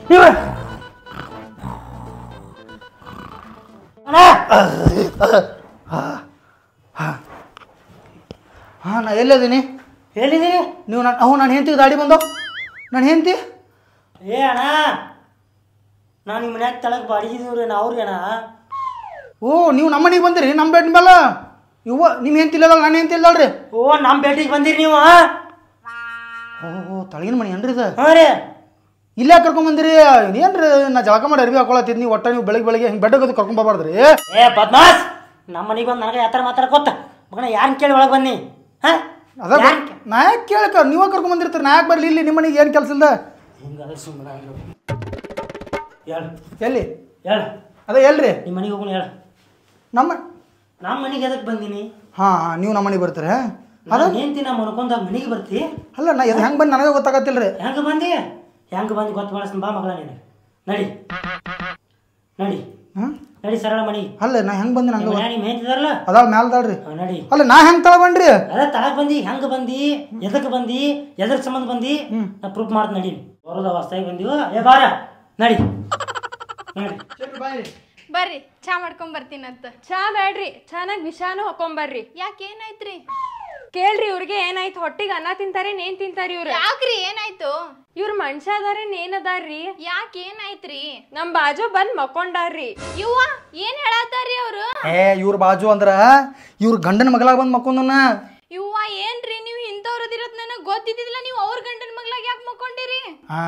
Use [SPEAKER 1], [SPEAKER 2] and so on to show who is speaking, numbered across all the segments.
[SPEAKER 1] ಹಾಂ ನಾ ಎಲ್ಲಿದ್ದೀನಿ
[SPEAKER 2] ಹೇಳಿದೀನಿ
[SPEAKER 1] ನೀವು ನಾನು ಹೆಂಡ್ತಿಗೆ ದಾಡಿ ಬಂದೋ ನಾನು ಹೆಂಡ್ತಿ
[SPEAKER 2] ಏ ಅಣ್ಣ ನಾನು ನಿಮ್ಮ ಮನ್ಯಾಗ ತಳಗೆ ಬಾಡಿಗಿದೀವ್ರಿ ನಾ ಅವ್ರಿ ಅಣ್ಣ
[SPEAKER 1] ಓ ನೀವು ನಮ್ಮ ಮನೆಗೆ ಬಂದಿರಿ ನಮ್ಮ ಬೆಡ್ ಮೇಲೆ ಇವ ನಿಮ್ಮ ಹೆಂಡ್ತಿಲ್ಲಲ್ಲ ನಾನು ಹೆಂಡ್ತಿಲ್ಲಲ್ರಿ
[SPEAKER 2] ಓ ನಮ್ಮ ಭೇಟಿಗೆ ಬಂದಿರಿ ನೀವು
[SPEAKER 1] ಓ ತಳಗಿನ ಮನೆ ಏನ್ರಿ ಇದು
[SPEAKER 2] ಹಾಂ ರೀ
[SPEAKER 1] ಇಲ್ಲೇ ಕರ್ಕೊಂಬಂದಿರಿ ಏನ್ರಿ ನಾ ಜಳಕ ಮಾಡಿ ಅರ್ಬಿ ಹಾಕೊಳತ್ತಿದ್ ನೀವು ಒಟ್ಟ ನೀವು ಬೆಳಗ್ಗೆ ಹಿಂಗೆ ಬೆಡ್ಡೋದು ಕರ್ಕೊಂಬಾರ್ದ್ರಿ
[SPEAKER 2] ಏ ಬದ್ಮಾಸ್ ನಮ್ಮ ಮನೆಗೆ ಬಂದು ನನಗೆ ಯಾವ ಥರ ಗೊತ್ತ ಮಗನ ಯಾರನ್ನ ಕೇಳಿ ಒಳಗೆ ಬನ್ನಿ ಹಾಂ
[SPEAKER 1] ಅದ ನಾ ಯಾಕೆ ಕೇಳಕ ನೀವೇ ಕರ್ಕೊಂಬಂದಿರ್ತೀರಿ ನಾ ಯಾಕೆ ಬರಲಿ ಇಲ್ಲಿ ನಿಮ್ಮ ಮನೆಗೆ ಏನು ಕೆಲಸ ಇಲ್ಲ
[SPEAKER 2] ಹಿಂಗದ ಸುಮ್ಮನೆ ಹೇಳು
[SPEAKER 1] ಎಲ್ಲಿ
[SPEAKER 2] ಹೇಳು
[SPEAKER 1] ಅದೇ ಎಲ್ರಿ
[SPEAKER 2] ನಿಮ್ಮ ಮನೆಗೆ ಹೋಗೋಣ ಹೇಳು
[SPEAKER 1] ನಮ್ಮ
[SPEAKER 2] ಮನೆಗೆ ಎದಕ್ಕೆ ಬಂದೀನಿ
[SPEAKER 1] ಹಾಂ ನೀವು ನಮ್ಮ ಮನೆಗೆ ಬರ್ತೀರ
[SPEAKER 2] ಅದ ಏನ್ತಿ ನಾ ಮನ್ಕೊಂಡಾಗ ಮನೆಗೆ ಬರ್ತಿ
[SPEAKER 1] ಅಲ್ಲ ನಾ ಇದು ಹೆಂಗೆ ಬಂದು ನನಗೆ ಗೊತ್ತಾಗತ್ತಿಲ್ರಿ
[SPEAKER 2] ಹೆಂಗೆ ಬಂದು ಗೊತ್ತು ಬಳಸ್ತೀನಿ ಬಾ ಮಗಳ ನೀನು ನಡಿ ನಡಿ ಸರಳ ಮನೆಗೆ
[SPEAKER 1] ಅಲ್ಲ ನಾ ಹೆಂಗೆ ಬಂದು ನಂಗೆ
[SPEAKER 2] ನಿಮ್ಮ ಹೇಳ್ತಿದಾರಲ್ಲ
[SPEAKER 1] ಅದಾವ ಮ್ಯಾಲ್ದಾಳ್ರಿ
[SPEAKER 2] ನಡಿ
[SPEAKER 1] ಅಲ್ಲ ನಾ ಹೆಂಗೆ ತಗೊಬಂಡ್ರಿ
[SPEAKER 2] ಅದ ತಳಗ್ ಬಂದಿ ಹೆಂಗೆ ಬಂದಿ ಎದಕ್ಕೆ ಬಂದಿ ಎದ್ರ ಸಂಬಂಧ ಬಂದಿ ನಾ ಪ್ರೂಫ್ ಮಾಡ್ತೀನಿ ನಡಿ ಬರೋದ ಹೊಸ್ತಾಗಿ ಬಂದೀವ ಏ ಬಾರ ನಡಿ
[SPEAKER 3] ಬರ್ರಿ ಚಾ ಮಾಡ್ಕೊಂಡ್ ಬರ್ತೀನಂತ
[SPEAKER 4] ಚಾ ಬೇಡ್ರಿ ಚಾನಾಗ ವಿಷಾನು ಹಾಕೊಂಬರ್ರಿ
[SPEAKER 3] ಯಾಕೆ ಏನಾಯ್ತ್ರಿ
[SPEAKER 4] ಕೇಳ್ರಿ ಇವ್ರಿಗೆ ಏನಾಯ್ತು ಹೊಟ್ಟಿಗೆ ಅನ್ನ ತಿಂತಾರೇನ್ ಏನ್ ತಿಂತಾರಿ ಇವ್ರ
[SPEAKER 3] ಯಾಕ್ರಿ ಏನಾಯ್ತು
[SPEAKER 4] ಇವ್ರ ಮನುಷ್ಯ ಅದಾರೇನ್ ಏನ್ ಅದಾರ್ರಿ
[SPEAKER 3] ಯಾಕೆ ಏನಾಯ್ತ್ರಿ
[SPEAKER 4] ನಮ್ ಬಾಜು ಬಂದ್ ಮಕ್ಕೊಂಡಾರ್ರಿ
[SPEAKER 3] ಇವ್ವ ಏನ್ ಹೇಳತ್ತಾರ್ರಿ ಅವ್ರು
[SPEAKER 1] ಇವ್ರ ಬಾಜು ಅಂದ್ರ ಇವ್ರ ಗಂಡನ ಮಗಳಾಗ ಬಂದು ಮಕ್ಕೊಂದನ್ನ
[SPEAKER 3] ಇವ್ವ ಏನ್ರಿ ನೀವು ಇಂಥವ್ರದಿರೋದ್ ನನಗ್ ಗೊತ್ತಿದ್ದಿಲ್ಲ ನೀವು ಅವ್ರ ಗಂಡನ ಮಗಳಾಗ ಯಾಕೆ ಮಕ್ಕೊಂಡಿರಿ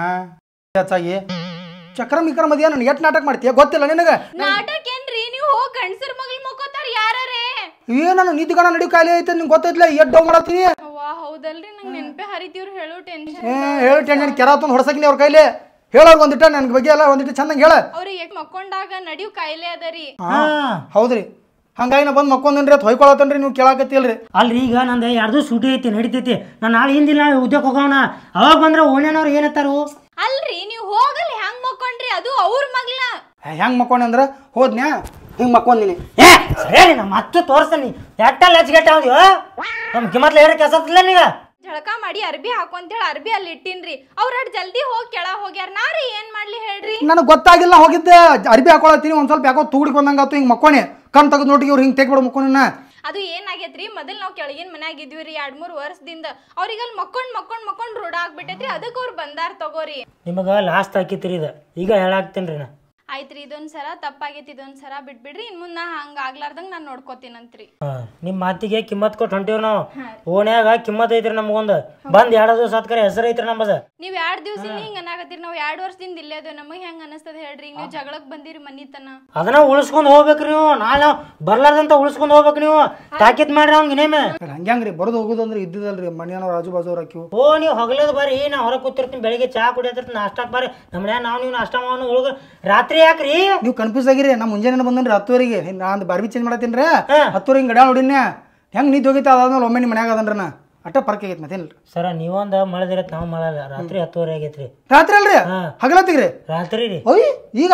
[SPEAKER 1] ಹೆಚ್ಚಾಗಿ ಚಕ್ರ ಮಿಕ್ರ ಮದ್ಯ ನನ್ ಎಟ್ ನಾಟಕ ಮಾಡ್ತೀಯ ಗೊತ್ತಿಲ್ಲ ನಿನಗ
[SPEAKER 3] ನಾಟಕ ಏನ್ರಿ ನೀವು ಹೋಗ್ ಗಂಡಸರ್ ಮಗಳ್ ಮಕ್ಕೋತಾರ ಯಾರೇ
[SPEAKER 1] ನಾನು ನಿದ್ದಿಗಣ ನಡಿ ಕಾಯಿಲೆ ಐತೆ ನಿಂಗೆ ಗೊತ್ತೈತ್ಲ ಎಡ್ ಡೌ ಮಾಡತ್ತೀನಿ
[SPEAKER 3] ವಾ ಹೌದಲ್ರಿ ನಂಗೆ ನೆನಪೆ ಹರಿತಿವ್ರು ಹೇಳೋ ಟೆನ್ಷನ್
[SPEAKER 1] ಹೇಳಿ ಟೆನ್ಷನ್ ಕೆರ ತಂದು ಹೊಡ್ಸಕಿನಿ ಅವ್ರ ಕೈಲಿ ಹೇಳೋರು ಒಂದಿಟ್ಟ ನನ್ ಬಗ್ಗೆ ಎಲ್ಲ ಒಂದಿಟ್ಟು ಚಂದಂಗೆ ಹೇಳ
[SPEAKER 3] ಅವ್ರಿಗೆ ಮಕ್ಕೊಂಡಾಗ ನಡಿಯು ಕಾಯಿಲೆ ಅದರಿ
[SPEAKER 1] ಹೌದ್ರಿ ಹಂಗಾಗಿ ನಾ ಬಂದು ಮಕ್ಕೊಂದನ್ರಿ ಅದು ಹೊಯ್ಕೊಳತನ್ರಿ ನೀವು ಕೇಳಾಕತ್ತಿಲ್ರಿ
[SPEAKER 2] ಅಲ್ರಿ ಈಗ ನಂದು ಯಾರ್ದು ಸೂಟಿ ಐತಿ ನಡಿತೈತಿ ನಾನು ನಾಳೆ ಹಿಂದಿಲ್ಲ ಉದ್ಯೋಗ ಹೋಗೋಣ ಅವಾಗ ಬಂದ್ರೆ ಓಣ್ಯಾನವ್ರು ಏನತ್ತಾರು
[SPEAKER 3] ಅಲ್ರಿ ನೀವು ಹೋಗಲ್ಲ ಹೆಂಗ್ ಮಕ್ಕೊಂಡ್ರಿ ಅದು ಅವ್ರ ಮಗ್ಲ
[SPEAKER 1] ಹೆಂಗ್ ಮಕ್ಕೊಂಡೆ ಅಂದ್ರ ಹೋದ್ನ್ಯಾ ಹಿಂಗ್ ಮಕ್ಕೊಂದಿನಿ
[SPEAKER 2] ಸರಿ ನಾ ಮತ್ತೆ ತೋರಿಸ್ತೀನಿ ಎಟ್ಟಲ್ಲಿ ಹಚ್ಗೆಟ್ಟ ಅವ್ದಿವ ನಮ್ಮ ಕಿಮ್ಮತ್ಲ ಹೇಳಿ ಕೆಲಸ ನೀಗ
[SPEAKER 3] ಜಳಕ ಮಾಡಿ ಅರ್ಬಿ ಹಾಕೊಂತೇಳಿ ಅರ್ಬಿ ಅಲ್ಲಿ ಇಟ್ಟಿನ್ರಿ ಅವ್ರ ಜಲ್ದಿ ಹೋಗಿ ಕೆಳ ಹೋಗ್ಯಾರ ನಾರಿ ಏನ್ ಮಾಡ್ಲಿ ಹೇಳ್ರಿ
[SPEAKER 1] ನನಗೆ ಗೊತ್ತಾಗಿಲ್ಲ ಹೋಗಿದ್ದೆ ಅರ್ಬಿ ಹಾಕೊಳತ್ತೀನಿ ಒಂದ್ ಸ್ವಲ್ಪ ಯಾಕೋ ತೂಡಿಕ್ ಬಂದಂಗಾತು ಹಿಂಗ್ ಮಕ್ಕೋಣಿ ಕಣ್ ತೆಗೆದು ನೋಟಿಗೆ ಇವ್ರು ಹಿಂಗ್ ತೆಗ್ಬಿಡ ಮಕ್ಕೋಣ
[SPEAKER 3] ಅದು ಏನಾಗೈತ್ರಿ ಮೊದಲ್ ನಾವ್ ಕೆಳಗಿನ ಮನ್ಯಾಗ ಇದ್ವಿ 2-3 ವರ್ಷದಿಂದ ಅವ್ರಿಗೆ ಅಲ್ಲಿ ಮಕ್ಕೊಂಡ್ ರೂಢ ಆಗ್ಬಿಟ್ಟೈತ್ರಿ ಅದಕ್ಕೆ ಅವ್ರು ಬಂದಾರ ತಗೋರಿ
[SPEAKER 2] ನಿಮಗ ಲಾಸ್ಟ್ ಹಾಕಿತ್ರಿ ಇದು ಈಗ ಹೇಳಾಕ್ತೇನ್ರಿ ನಾ
[SPEAKER 3] ಆಯ್ತ್ರಿ ಇದೊಂದ್ಸರ ತಪ್ಪಾಗೈತಿ ಇದೊಂದ್ಸರ ಬಿಟ್ಬಿಡ್ರಿ ಇನ್ ಮುಂದ್ ನಾ ಹಂಗ ಆಗ್ಲಾರ್ದಂಗ ನಾನ್ ನೋಡ್ಕೋತೀನಂತ್ರಿ
[SPEAKER 2] ನಿಮ್ಮ ಮಾತಿಗೆ ಕಿಮ್ಮತ್ ಕೊಟ್ಟು ಹೊಂಟಿವ್ ನಾವು ಓಣ್ಯಾಗ ಕಿಮ್ಮತ್ ಐತ್ರಿ ನಮ್ಗೊಂದು ಬಂದ್ 2 ದಿವಸ ಆತ್ಕರೆ ಹೆಸರು ಐತ್ರಿ ನಮ್ಮದ
[SPEAKER 3] ನೀವ್ 2 ದಿವಸ ಹಿಂಗ ಅನ್ನಾಗತ್ತೀರಿ ನಾವ್ 2 ವರ್ಷದಿಂದ ಇಲ್ಲೇ ಅದು ನಮಗ್ ಹೆಂಗ ಅನಸ್ತದ ಹೇಳ್ರಿ ನೀವ್ ಜಗಳಕ್ ಬಂದಿರಿ ಮನಿತನ
[SPEAKER 2] ಅದನ್ನ ಉಳಿಸ್ಕೊಂಡ್ ಹೋಗ್ಬೇಕ್ರಿ ನೀವು ನಾಳೆ ನಾವು ಬರ್ಲಾರ್ದಂತ ಉಳಿಸ್ಕೊಂಡ್ ಹೋಗ್ಬೇಕು ನೀವು ತಾಕೀತ್ ಮಾಡ್ರಿ ಅವ್ನಿಗೆ ನೇಮೆ
[SPEAKER 1] ಹಂಗ್ಯಾಂಗ್ರಿ ಬರೋದು ಹೋಗೋದು ಅಂದ್ರೆ ಇದ್ದಿದಲ್ರಿ ಮನೆಯವ್ರು ಆಜು ಬಾಜು ಹಾಕಿವು
[SPEAKER 2] ಓ ನೀವು ಹೊಗಲದ ಬಾರಿ ನಾ ಹೊರಗೆ ಕೂತಿರ್ತೀನಿ ಬೆಳಿಗ್ಗೆ ಚಾ ಕುಡಿಯತ್ತಿರ್ತೀನಿ ನಾಷ್ಟಾಕ್ ಬಾರಿ ನಮ್ಮ ಮನ್ಯಾಗ ನೀವು ನಾಷ್ಟ ಮಾಡೋನು ಹುಡುಗ ರಾತ್ರಿ ಯಾಕ್ರಿ
[SPEAKER 1] ನೀವು ಕನ್ಫ್ಯೂಸ್ ಆಗಿರಿ ನಾ ಮುಂಜಾನೆ ಬಂದನ್ರಿ 10ವರೆಗೆ ನಾನು ಬಾರ್ಬಿ ಚೇಂಜ್ ಮಾಡತ್ತೀನ್ರಿ 10ವರೆಗೆ ಹಿಂಗೆ ಗಡ ನೋಡಿನ ಹೆಂಗ್ ನಿಂತು ಹೋಗಿತ್ತು ಅದಾದ್ಮೇಲೆ ಒಮ್ಮೆ ನಿಮ್ಮ ಮನ್ಯಾಗ ಅದನ್ರಿ ನಾ ಅಟ್ಟ ಪರ್ಕ್ ಆಗೈತೆ ಮತ್ತೇನಿಲ್ಲ
[SPEAKER 2] ಸರ ನೀವೊಂದ ಮಳೆದಿರತ್ ನಾವು ಮಳಲ್ಲ ರಾತ್ರಿ 10 ಆಗೈತ್ರಿ
[SPEAKER 1] ರಾತ್ರಿ ಅಲ್ರಿ ಹಗಲತ್ತಿಗ್ರಿ
[SPEAKER 2] ರಾತ್ರಿ ರೀ
[SPEAKER 1] ಓಯ್ ಈಗ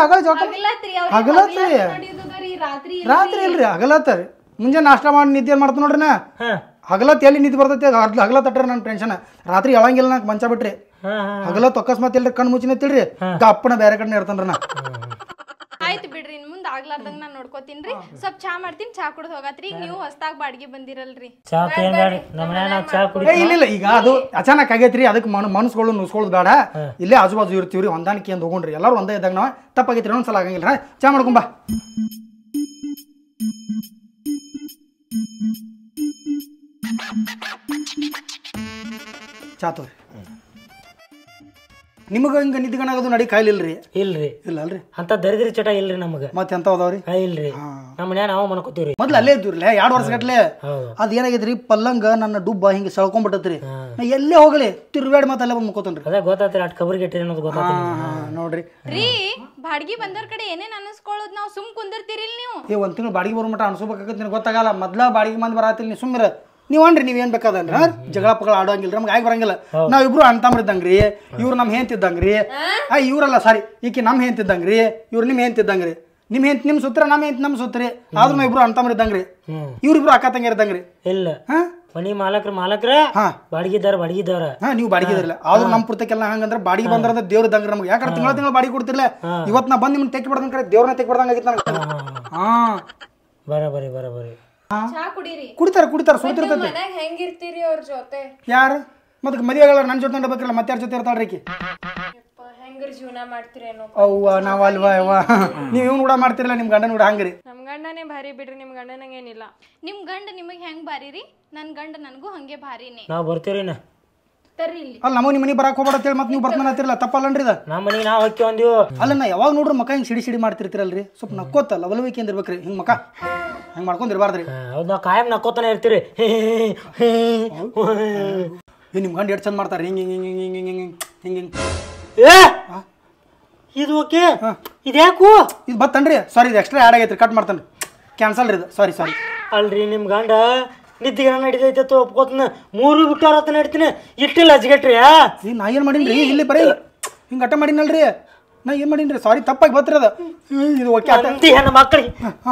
[SPEAKER 1] ರಾತ್ರಿ ಇಲ್ರಿ ಹಗಲತ್ತರಿ ಮುಂಜಾನೆ ನಾಷ್ಟ ಮಾಡಿ ನಿದ್ದೆ ಮಾಡ್ತ ನೋಡ್ರಿ ನಾ ಹಗಲತ್ ಎಲ್ಲಿ ನಿದ್ದೆ ಬರ್ತೈತಿ ಹಗಲತ್ ಅಟ್ರಿ ನನ್ನ ಟೆನ್ಷನ್ ರಾತ್ರಿ ಹೇಳಂಗಿಲ್ಲ ನಂಗೆ ಮಂಚ ಬಿಟ್ರಿ ಹಗಲತ್ ಅಕಸ್ಮಾತ್ ಇಲ್ರಿ ಕಣ್ ಮುಚ್ಚಿನ ತಿಳ್ರಿ ಗಪ್ಪನ ಬೇರೆ ಕಡೆ ಇರ್ತನ್ರಿ ನಾ
[SPEAKER 3] ಆಯ್ತು ಬಿಡ್ರಿ ಇನ್ ಮುಂದ್ ಆಗ್ಲಾರ್ದಂಗ ನಾನ್ ನೋಡ್ಕೋತೀನ್ರಿ ಸ್ವಲ್ಪ ಚಾ ಮಾಡ್ತೀನಿ ಚಾ ಕುಡ್ದು ಹೋಗತ್ರಿ ಈಗ ನೀವು ಹೊಸ್ತಾಗ ಬಾಡಿಗೆ ಬಂದಿರಲ್ರಿ
[SPEAKER 2] ಚಾ ತೇನ್ಬೇಡ್ರಿ ನಮ್ಮ ಮನ್ಯಾಗ ಚಾ ಕುಡಿ
[SPEAKER 1] ಇಲ್ಲ ಈಗ ಅದು ಅಚಾನಕ್ ಆಗೈತ್ರಿ ಅದಕ್ಕೆ ಮನಸ್ಗಳು ನುಸ್ಕೊಳ್ಳೋದು ಬೇಡ ಇಲ್ಲೇ ಆಜು ಬಾಜು ಇರ್ತೀವ್ರಿ ಹೊಂದಾಣಿಕೆ ಅಂತ ಹೋಗೋಣ್ರಿ ಎಲ್ಲರೂ ಒಂದೇ ಇದ್ದಾಗ ನಾವ್ ತಪ್ಪಾಗೈತ್ರಿ ಒಂದ್ಸಲ ಆಗಂಗಿಲ್ಲ ಚಾ ಮಾಡ್ಕೊಂಬ ಚಾ ತೋರಿ ನಿಮಗೆ ಹಿಂಗೆ ನಿದ್ಗಣಾಗೋದು ನಡಿ ಕಾಯಿಲಿಲ್ರಿ
[SPEAKER 2] ಇಲ್ರಿ
[SPEAKER 1] ಇಲ್ಲ ಅಲ್ರಿ
[SPEAKER 2] ಅಂತ ದರಿದ್ರಿ ಚಟ ಇಲ್ರಿ ನಮಗ
[SPEAKER 1] ಮತ್ತೆ ಎಂತ ಅದಾವ್ರಿ
[SPEAKER 2] ಇಲ್ರಿ ನಮ್ಮ ಮನ್ಯಾಗ ನಾವು ಮನ್ಕೋತೀವ್ರಿ
[SPEAKER 1] ಮೊದ್ಲು ಅಲ್ಲೇ ಇದ್ವಿರ್ಲೆ 2 ವರ್ಷ ಗಟ್ಲೆ ಅದ್ ಏನಾಗೈತ್ರಿ ಪಲ್ಲಂಗ ನನ್ನ ಡುಬ್ಬ ಹಿಂಗೆ ಸಳ್ಕೊಂಡ್ಬಿಟ್ಟತ್ರಿ ನಾ ಎಲ್ಲೇ ಹೋಗಲಿ ತಿರ್ವೇಡ್ ಮತ್ತೆ ಅಲ್ಲೇ ಬಂದು ಮುಕ್ಕೋತನ್ರಿ
[SPEAKER 2] ಅದೇ ಗೊತ್ತಾತ್ರಿ ಅಟ್ ಕಬರ್ಗೆ ಇಟ್ಟಿರಿ ಅನ್ನೋದು ಗೊತ್ತಾತ್ರಿ
[SPEAKER 1] ನೋಡ್ರಿ
[SPEAKER 3] ರೀ ಬಾಡಿಗೆ ಬಂದವ್ರ ಕಡೆ ಏನೇನ್ ಅನಸ್ಕೊಳ್ಳೋದು ನಾವು ಸುಮ್ ಕುಂದಿರ್ತೀರಿಲ್ ನೀವು
[SPEAKER 1] ಒಂದ್ ತಿಂಗಳು ಬಾಡಿಗೆ ಬರೋ ಮಟ್ಟ ಅನ್ಸ್ಬೇಕಾಗತ್ತೆ ನಿನಗೆ ಗೊತ್ತಾಗಲ್ಲ ಮೊದ್ಲ ಬಾಡಿಗೆ ಮಂದಿ ಬರತ್ತಿಲ್ಲ ನೀವು ಸುಮ್ಮನೆ ನೀವು ಅನ್ರಿ ನೀವೇನ್ ಬೇಕಾದಂದ್ರ ಜಗಳ ಪಗಳ ಆಡೋಂಗಿಲ್ಲ ನಮ್ಗೆ ಆಗಿ ಬರಂಗಿಲ್ಲ ನಾವಿಬ್ರು ಅಣ್ತಂಬ್ರಿದ್ದಂಗ್ರಿ ಇವ್ರು ನಮ್ ಹೆಂತಿದ್ದಂಗ್ರಿ ಇವ್ರಲ್ಲ ಸಾರಿ ಈಕಿ ನಮ್ ಹೆಂತಿದ್ದಂಗ್ರಿ ಇವ್ರು ನಿಮ್ ಹೆಂತಿದ್ದಂಗ್ರಿ ನಿಮ್ ಹೆಂತ ನಿಮ್ ಸುತ್ರ ನಮ್ ಹೆಂತ ನಮ್ ಸುತ್ರಿ ಆದ್ರೂ ನಾವ್ ಇಬ್ರು ಅಣ್ತಂಬ್ರಿದ್ದಂಗ್ರಿ ಇವ್ರಿಬ್ರು ಅಕ್ಕ ತಂಗಿರಿದ್ದಂಗ್ರಿ
[SPEAKER 2] ಇಲ್ಲ ಮನಿ ಮಾಲಕ್ರ
[SPEAKER 1] ಹಾ
[SPEAKER 2] ಬಾಡಿಗೆದಾರ
[SPEAKER 1] ಹಾ ನೀವು ಬಾಡಿಗೆ ಇದ್ರಲ್ಲ ಆದ್ರೂ ನಮ್ಮ ಪುರ್ತಕ್ಕೆಲ್ಲ ಹಂಗಂದ್ರೆ ಬಾಡಿಗೆ ಬಂದ್ರ ದೇವ್ರ ಇದ್ದಂಗ್ರಿ ನಮ್ಗೆ ಯಾಕಂದ್ರೆ ತಿಂಗಳ ಬಾಡಿಗೆ ಕೊಡ್ತಿರ್ಲ ಇವತ್ತು ನಾ ಬಂದು ನಿಮ್ಗೆ ತೆಕ್ಕಿ ಬಿಡ್ದಂಗ್ ಕರೆ ದೇವ್ರನ್ನ ತೆಕ್ಕಿ ಬಿಡ್ದಂಗ ಆಗಿತ್ತು ನನಗೆ ಹಾ
[SPEAKER 2] ಬರಬರಿ
[SPEAKER 3] ಚಾ ಕುಡೀರಿ.
[SPEAKER 1] ಕುಡಿತಾರ ಸುಡ್ತಿರ್ತೈತಿ
[SPEAKER 4] ಮನ್ಯಾಗ ಹೆಂಗಿರ್ತೀರಿ ಅವ್ರ ಜೊತೆ?
[SPEAKER 1] ಯಾರು ಮತ್ತೆ ಮದುವೆ ಆಗಲ್ಲ ನನ್ನ ಜೊತೆ ಬೇಕಿರಲ್ಲ ಮತ್ತೆ ಯಾರ ಜೊತೆ ಇರ್ತಾಳ್ರಿ ಆಕಿ
[SPEAKER 4] ಹೆಂಗ್ರ ಜೀವನ ಮಾಡ್ತೀರೇನೋ?
[SPEAKER 1] ಅವ್ವ ನಾವ್ ಅಲ್ವಾ ಅವ್ವ ನೀವ್ ಇವ್ನು ಕೂಡ ಮಾಡ್ತಿರಲ್ಲ ನಿಮ್ ಗಂಡನ ಕೂಡ ಹಂಗ್ರಿ.
[SPEAKER 4] ನಮ್ ಗಂಡನೇ ಭಾರಿ ಬಿಡ್ರಿ, ನಿಮ್ ಗಂಡನಂಗೇನಿಲ್ಲ.
[SPEAKER 3] ನಿಮ್ ಗಂಡ ನಿಮಗ್ ಹೆಂಗ್ ಭಾರಿರಿ, ನನ್ ಗಂಡ ನನಗೂ ಹಂಗೆ ಭಾರಿನೇ.
[SPEAKER 2] ನಾವ್ ಬರ್ತೀರಿ
[SPEAKER 3] ತರ್ರಿ ಇಲ್ಲಿ.
[SPEAKER 1] ಅಲ್ಲ ನಮಗೆ ನಿಮ್ಮ ಮನೆ ಬರಾಕ್ ಹೋಗ್ಬೇಡ ಅಂತೇಳಿ ಮತ್ತೆ ನೀವು ಬರ್ತಾನ ಅಂತಿರಲ್ಲ ತಪ್ಪಲ್ಲನ್ರಿ ಇದ?
[SPEAKER 2] ನಮ್ಮ ಮನೆಗೆ ನಾವು ಹೊಕ್ಕಿ ಒಂದಿವು.
[SPEAKER 1] ಅಲ್ಲ ನಾ ಯಾವಾಗ ನೋಡ್ರಿ ಮಕ್ಕ ಹಿಂಗ್ ಸಿಡಿ ಮಾಡ್ತಿರ್ತೀರಲ್ರಿ ಸ್ವಲ್ಪ ನಕ್ಕೋತ ಲವಲವಿಕೆ ಇರ್ಬೇಕ್ರಿ ಹಿಂಗ್ ಮಕ್ಕ ಹಂಗ್ ಮಾಡ್ಕೊಂಡ್ ಇರ್ಬಾರ್ದ್ರಿ.
[SPEAKER 2] ಹೌದು ನಾವು ಕಾಯಂ ನಕ್ಕೋತಾನೆ ಇರ್ತೀರಿ.
[SPEAKER 1] ನಿಮ್ ಗಂಡ ಎಷ್ಟು ಚಂದ ಮಾಡ್ತಾರೆ ಹಿಂಗ್ ಹಿಂಗ್ ಹಿಂಗ್ ಹಿಂಗ್ ಹಿಂಗ್ ಹಿಂಗ್ ಹಿಂಗ್
[SPEAKER 2] ಏ ಇದು ಓಕೆ ಇದ್ಯಾಕು
[SPEAKER 1] ಇದು ಬತ್ತನ್ರಿ ಸಾರಿ ಇದು ಎಕ್ಸ್ಟ್ರಾ ಆಡ್ ಆಗೈತ್ರಿ ಕಟ್ ಮಾಡ್ತಾನೆ ಕ್ಯಾನ್ಸಲ್ ರೀ ಇದು ಸಾರಿ
[SPEAKER 2] ಅಲ್ರಿ ನಿಮ್ ಗಂಡ ನಿದ್ದಿಗೆ ನಡೀತೈತೆ ಒಪ್ಕೋತನ 3 ಬಿಟ್ಟು 6 ನಡಿತೀನಿ ಇಟ್ಟಿಲ್ಲ ಅಜ್ಗಟ್ರಿ.
[SPEAKER 1] ನಾ ಏನ್ ಮಾಡೀನ್ರಿ ಇಲ್ಲಿ ಬರೀ ಹಿಂಗ್ ಅಟ್ಟ ಮಾಡೀನಲ್ರಿ ನಾ ಏನ್ ಮಾಡೀನ್ರಿ ಸಾರಿ ತಪ್ಪಾಗಿ ಬತ್ರಿ ಅದ ಇದು ಓಕೆ
[SPEAKER 2] ಮಂದಿ ಹೆಣ್ಣು ಮಕ್ಕಳಿಗೆ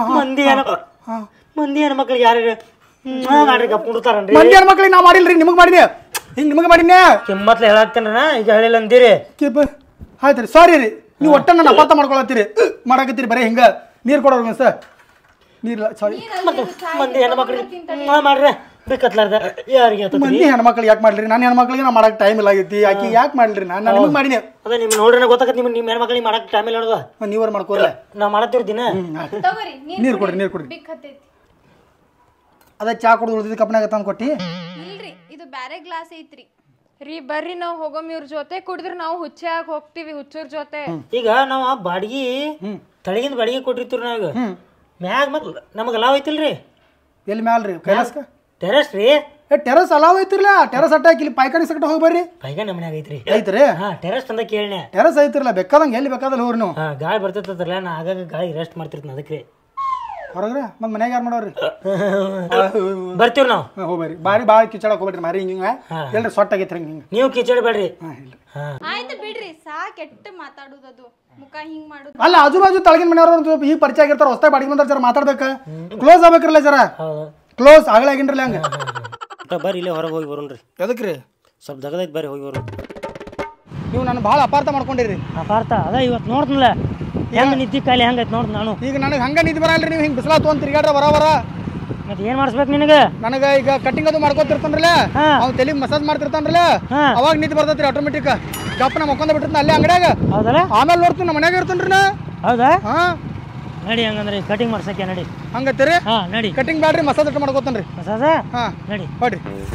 [SPEAKER 2] ಮಂದಿ ಹೆಣ್ಣು ಮಕ್ಕಳಿಗೆ ಯಾರು ಮಾಡ್ರಿ ಗಪ್ ಕುಡ್ತಾರನ್ರಿ.
[SPEAKER 1] ಮಂದಿ ಹೆಣ್ಮಕ್ಳಿಗೆ ನಾ ಮಾಡಿಲ್ರಿ ನಿಮಗ್ ಮಾಡಿನಿ ಹಿಂಗ್ ನಿಮಗ್ ಮಾಡಿನ
[SPEAKER 2] ಕಿಮ್ಮತ್ಲೆ ಹೇಳಾಕ್ತೇನ ಈಗ ಹೇಳಿಲ್ಲ ಅಂದಿರಿ.
[SPEAKER 1] ಆಯ್ತು ರೀ ಸಾರಿ ರೀ ನೀವು ಒಟ್ಟ ನನ್ನ ಅಪಾರ್ಥ ಮಾಡ್ಕೊಳತ್ತೀರಿ ಮಾಡಾಕತ್ತೀರಿ ಬರೀ ಹಿಂಗ ನೀರ್ ಕೊಡೋರು ಸರ್ ನೀರ್ಲ ಸಾರಿ
[SPEAKER 2] ಮಂದಿ ಹೆಣ್ಮಕ್ಳಿಗೆ ಮಾಡ್ರಿ ಬೇಕತ್ಲಾರ್ದ ಯಾರಿಗೆ
[SPEAKER 1] ಮಂದಿ ಹೆಣ್ಮಕ್ಳಿಗೆ ಯಾಕೆ ಮಾಡ್ಲಿ ನನ್ನ ಹೆಣ್ಮಕ್ಳಿಗೆ ನಾ ಮಾಡಕ್ ಟೈಮ್ ಇಲ್ಲ ಆಗೈತಿ ಆಕಿ ಯಾಕೆ ಮಾಡ್ಲಿ ನಾನು ನಿಮಗೆ ಮಾಡಿನಿ
[SPEAKER 2] ಅದ ನಿಮ್ ನೋಡ್ರಿ ಗೊತ್ತಾಗತ್ತೆ ನಿಮ್ಮ ಹೆಣ್ಮಕ್ಳಿಗೆ ಮಾಡಕ್ ಟೈಮ್ ಇಲ್ಲ ನೋಡುವ
[SPEAKER 1] ನೀವ್ರ ಮಾಡ್ಕೋಲ್ಲ
[SPEAKER 2] ನಾ ಮಾಡತ್ತಿರ್ತೀನಿ.
[SPEAKER 3] ತಗೋರಿ
[SPEAKER 1] ನೀರ್ ಕೊಡ್ರಿ
[SPEAKER 3] ಬಿಕ್ ಹತ್ತೈತಿ.
[SPEAKER 1] ಅದ ಚಾ ಕುಡ್ದು ಉಳಿದಿದ್ದು ಕಪ್ಪನಾಗ ತಂದು ಕೊಟ್ಟಿ
[SPEAKER 3] ಇಲ್ರಿ ಇದು ಬ್ಯಾರೆ ಗ್ಲಾಸ್ ಐತ್ರಿ.
[SPEAKER 4] ರೀ ಬರ್ರಿ ನಾವ್ ಹೋಗಮ್ ಇವ್ರ ಜೊತೆ, ಕುಡಿದ್ರ ನಾವು ಹುಚ್ಚಾಗ ಹೋಗ್ತಿವಿ ಹುಚ್ಚೂರ್ ಜೊತೆ.
[SPEAKER 2] ಈಗ ನಾವು ಬಾಡಿಗೆ ತಳಗಿಂದ ಬಾಡಿಗೆ ಕೊಟ್ಟಿರ್ತೀವಿ ನಾವ್ ಮ್ಯಾಗ ಮತ್ ನಮಗ ಲಾವ್ ಐತಿಲ್ರಿ
[SPEAKER 1] ಎಲ್ಲಿ ಮ್ಯಾಲ್ರಿ ಕೈಲಾಸ್ಕ
[SPEAKER 2] ಟೆರಸ್ ರೀ
[SPEAKER 1] ಟೆರಸ್ ಅಲಾವ್ ಐತಿರ್ಲ ಟೆರಸ್ ಅಟ್ಟಾಕಿ ಇಲ್ಲಿ ಪಾಯ್ಕಾನಿ ಸಕಟ ಹೋಗಿ ಬರ್ರಿ
[SPEAKER 2] ಪೈಗ ನಮ್ಮನ್ಯಾಗ ಐತ್ರಿ
[SPEAKER 1] ಐತ್ರಿ
[SPEAKER 2] ಹಾ ಟೆರಸ್ ತಂದ ಕೇಳನೆ
[SPEAKER 1] ಟೆರಸ್ ಐತಿರ್ಲ ಬೇಕಾದಂಗ ಎಲ್ಲಿ ಬೇಕಾದಲ್ಲಿ ಹೋಗ್ರಿ ನೀವು
[SPEAKER 2] ಗಾಳಿ ಬರ್ತೈತಲ್ಲ ನಾ ಆಗಾಗ ಗಾಳಿ ರೆಸ್ಟ್ ಮಾಡ್ತಿರ್ತೀನಿ ಅದಕ್ಕೆ
[SPEAKER 1] ಹೊರಗ್ರಿ ಮತ್ತೆ ಮನ್ಯಾಗ ಯಾರು ಮಾಡೋರಿ
[SPEAKER 2] ಬರ್ತೀವಿ ನಾವು
[SPEAKER 1] ಹೋಗ್ಬರ್ರಿ ಬಾರಿ ಭಾಳ ಕಿಚ್ಚಾಡಕ್ ಹೋಗ್ಬೇಡ್ರಿ ಮಾರಿ ಹಿಂಗ ಎಲ್ರಿ ಸೊಟ್ಟ ಆಗೈತ್ರಿ ಹಿಂಗ
[SPEAKER 2] ನೀವು ಕಿಚಡಬೇಡ್ರಿ.
[SPEAKER 3] ಆಯ್ತು ಬಿಡ್ರಿ ಸಾ ಕೆಟ್ಟ ಮಾತಾಡುದದು ಮುಖ ಹಿಂಗ್ ಮಾಡುದು.
[SPEAKER 1] ಅಲ್ಲ ಆಜು ಬಾಜು ತಳಗಿನ ಮನೆಯವ್ರು ಈಗ ಪರಿಚಯ ಆಗಿರ್ತಾರ ಹೊಸ್ತಾಗ ಬಾಡಿಗೆ ಬಂದಾರ ಜರ ಮಾತಾಡ್ಬೇಕ ಕ್ಲೋಸ್ ಆಗ್ಬೇಕ್ರಲ್ಲ ಜರ ಕ್ಲೋಸ್ ಆಗಲಾಗಿನ್ರಲ್ಲ ಹಂಗ
[SPEAKER 2] ಬರ್ರಿ ಇಲ್ಲೇ ಹೊರಗೆ ಹೋಗಿ ಬರೋಣ್ರಿ.
[SPEAKER 1] ಎದಕ್ರಿ
[SPEAKER 2] ಸ್ವಲ್ಪ ದಗದೈತಿ ಬರ್ರಿ ಹೋಗಿ ಬರೋಣ.
[SPEAKER 1] ನೀವು ನಾನು ಭಾಳ ಅಪಾರ್ಥ ಮಾಡ್ಕೊಂಡಿರಿ
[SPEAKER 2] ಅಪಾರ್ಥ ಅದ ಇವತ್ತು ನೋಡ್ತನಲ್ಲ ಹೆಂಗ ನಿದ್ದಿ ಕಾಲಿ ಹೆಂಗೈತಿ ನೋಡ್ತ ನಾನು
[SPEAKER 1] ಈಗ ನನಗೆ ಹಂಗ ನಿಂತು ಬರಲ್ರಿ ನೀವು ಹಿಂಗೆ ಬಿಸಿಲಾತು ಅಂತ ತಿರ್ಗಾಡ್ರ ಬರ
[SPEAKER 2] ಮತ್ತೆ ಏನ್ ಮಾಡಿಸ್ಬೇಕು ನಿನಗೆ
[SPEAKER 1] ನನಗೆ ಈಗ ಕಟಿಂಗ್ ಅದು ಮಾಡ್ಕೊತಿರ್ತಾನ್ರಲ್ಲ ಅವ್ನು ತಲೆಗೆ ಮಸಾಜ್ ಮಾಡ್ತಿರ್ತಾನ್ರಲ್ಲ ಅವಾಗ ನಿಂತು ಬರ್ತೈತ್ರಿ ಆಟೋಮೆಟಿಕ್ ಗಪ್ಪನ ಮಕ್ಕೊಂದ ಬಿಟ್ಟಿರ್ತಾನ ಅಲ್ಲೇ ಅಂಗಡ್ಯಾಗ
[SPEAKER 2] ಹೌದಲ್ಲ
[SPEAKER 1] ಆಮೇಲೆ ನೋಡ್ತೀನಿ ನಮ್ಮ ಮನ್ಯಾಗ ಇರ್ತೇನ್ರಿ ನಾ
[SPEAKER 2] ಹೌದಾ
[SPEAKER 1] ಹಾ
[SPEAKER 2] ನಡಿ ಹಂಗಂದ್ರೆ ಕಟಿಂಗ್ ಮಾಡ್ಸಕ್ಕೆ ನಡಿ
[SPEAKER 1] ಹಂಗತ್ತೀರಿ
[SPEAKER 2] ಹಾ ನಡಿ
[SPEAKER 1] ಕಟಿಂಗ್ ಬ್ಯಾಡ್ರಿ ಮಸಾಜ್ ಅಟ್ಟ ಮಾಡ್ಕೊತಾನ್ರಿ
[SPEAKER 2] ಮಸಾಜ
[SPEAKER 1] ಹಾ
[SPEAKER 2] ನಡಿ
[SPEAKER 1] ಹೊಡ್ರಿ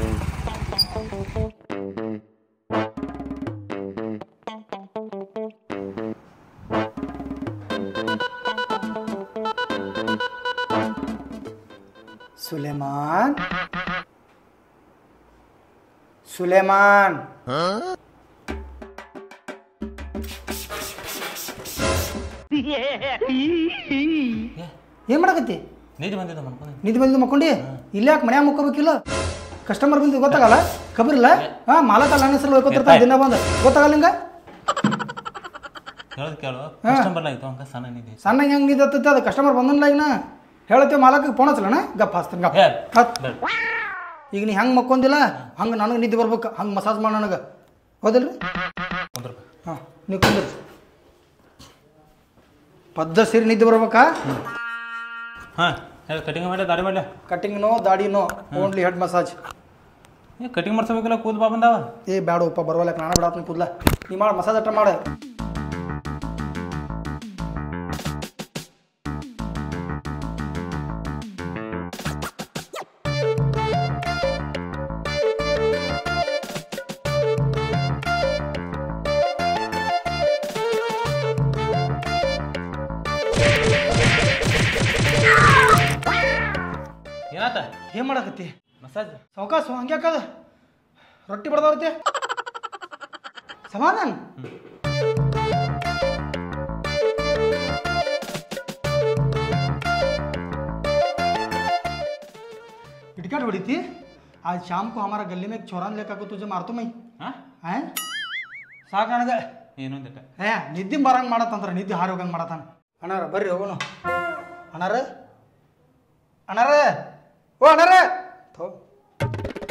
[SPEAKER 1] ಸುಲೇಮಾನ್ ಸುಲೇಮಾನ್ ಏನ್ ಮಾಡಕತ್ತಿ
[SPEAKER 5] ನಿಧಿ ಬಂದಿದ್ದ ಮನ್ಕೊಂಡು
[SPEAKER 1] ನಿಧಿ ಬಂದಿದ್ದು ಮಕ್ಕೊಂಡಿ ಇಲ್ಲ ಯಾಕೆ ಮನ್ಯಾಗ ಮುಕ್ಕೋಬೇಕಿಲ್ಲ ಕಸ್ಟಮರ್ ಬಂದು ಗೊತ್ತಾಗಲ್ಲ ಖಬರಿಲ್ಲ ಹಾ ಮಾಲಕಲ್ಲ ನನ್ನ ಹೆಸರು ಹೋಗ್ಕೊತಿರ್ತಾನೆ ದಿನ ಬಂದು ಗೊತ್ತಾಗಲ್ಲ ಹಿಂಗ
[SPEAKER 5] ಹೇಳೋದು ಕೇಳು ಕಸ್ಟಮರ್ ಆಯ್ತು ಹಂಗ ಸಣ್ಣ ನಿಧಿ
[SPEAKER 1] ಸಣ್ಣ ಹೆಂಗೆ ನಿಧಿ ಹತ್ತೈತೆ ಅದು ಕಸ್ಟಮರ್ ಬಂದಲ್ಲ ಈಗ ನಾ ಹೇಳ್ತೇವೆ ಮಾಲಕ್ಕೆ ಫೋನ್ ಹಚ್ಚಲಣ್ಣ ಗಪ್ಪ ಹಚ್ತಾನೆ ಗಪ್ಪ ಹತ್ ಈಗ ನೀ ಹೆಂಗೆ ಮಕ್ಕೊಂದಿಲ್ಲ ಹಂಗೆ ನನಗೆ ನಿದ್ದೆ ಬರ್ಬೇಕು ಹಂಗೆ ಮಸಾಜ್ ಮಾಡಿ ನನಗೆ ಹೌದಿಲ್ರಿ ಹಾಂ ನೀವು ಕುಂದ್ರಿ ಪದ್ದ ಸೇರಿ ನಿದ್ದೆ ಬರ್ಬೇಕಾ
[SPEAKER 5] ಹಾಂ ಹೇಳಿ ಕಟಿಂಗ್ ಮಾಡಿ ದಾಡಿ ಮಾಡಲ
[SPEAKER 1] ಕಟಿಂಗ್ ನೋ ದಾಡಿ no only head massage
[SPEAKER 5] cutting ಮಾಡ್ಸಬೇಕಲ್ಲ ಕೂದ್ ಬಾ ಬಂದಾವ
[SPEAKER 1] ಏ ಬ್ಯಾಡ ಉಪ್ಪ ಬರವಲ್ಲಕ್ಕೆ ನಾನು ಬಿಡಾತ್ನ ಕೂದ್ಲ ನೀ ಮಾಡಿ ಮಸಾಜ್ ಅಟ್ಟ ಮಾಡ
[SPEAKER 5] ಏನಾತ
[SPEAKER 1] ಏನ್ ಮಾಡಕತ್ತಿ
[SPEAKER 5] ಮಸಾಜ್
[SPEAKER 1] ಸಾವಕಾಶ ಹಂಗ್ಯಾಕದ ರೊಟ್ಟಿ ಬಡ್ದವ್ರತಿ ಸಮಾಧಾನ इटकट बड़ी थी आज शाम को हमारा गली में एक चौरान लेकर को तुझे मारतो मैं
[SPEAKER 5] ಹಾಂ
[SPEAKER 1] हैं ಸಾಕು ನನಗೆ
[SPEAKER 5] ಏನು ಅಂದಿಟ್ಟ
[SPEAKER 1] ನಿದ್ದೆ ಬರಂಗೆ ಮಾಡತ್ತಂದ್ರೆ ನಿದ್ದೆ ಹಾರಿ ಹೋಗಂಗೆ ಮಾಡತ್ತಾನ ಅಣ್ಣಾರ ಬರ್ರಿ ಹೋಗೋಣ ಅಣ್ಣಾರ ಅಣ್ಣಾರ ಓ ಅಣ್ಣಾರ ಥೋ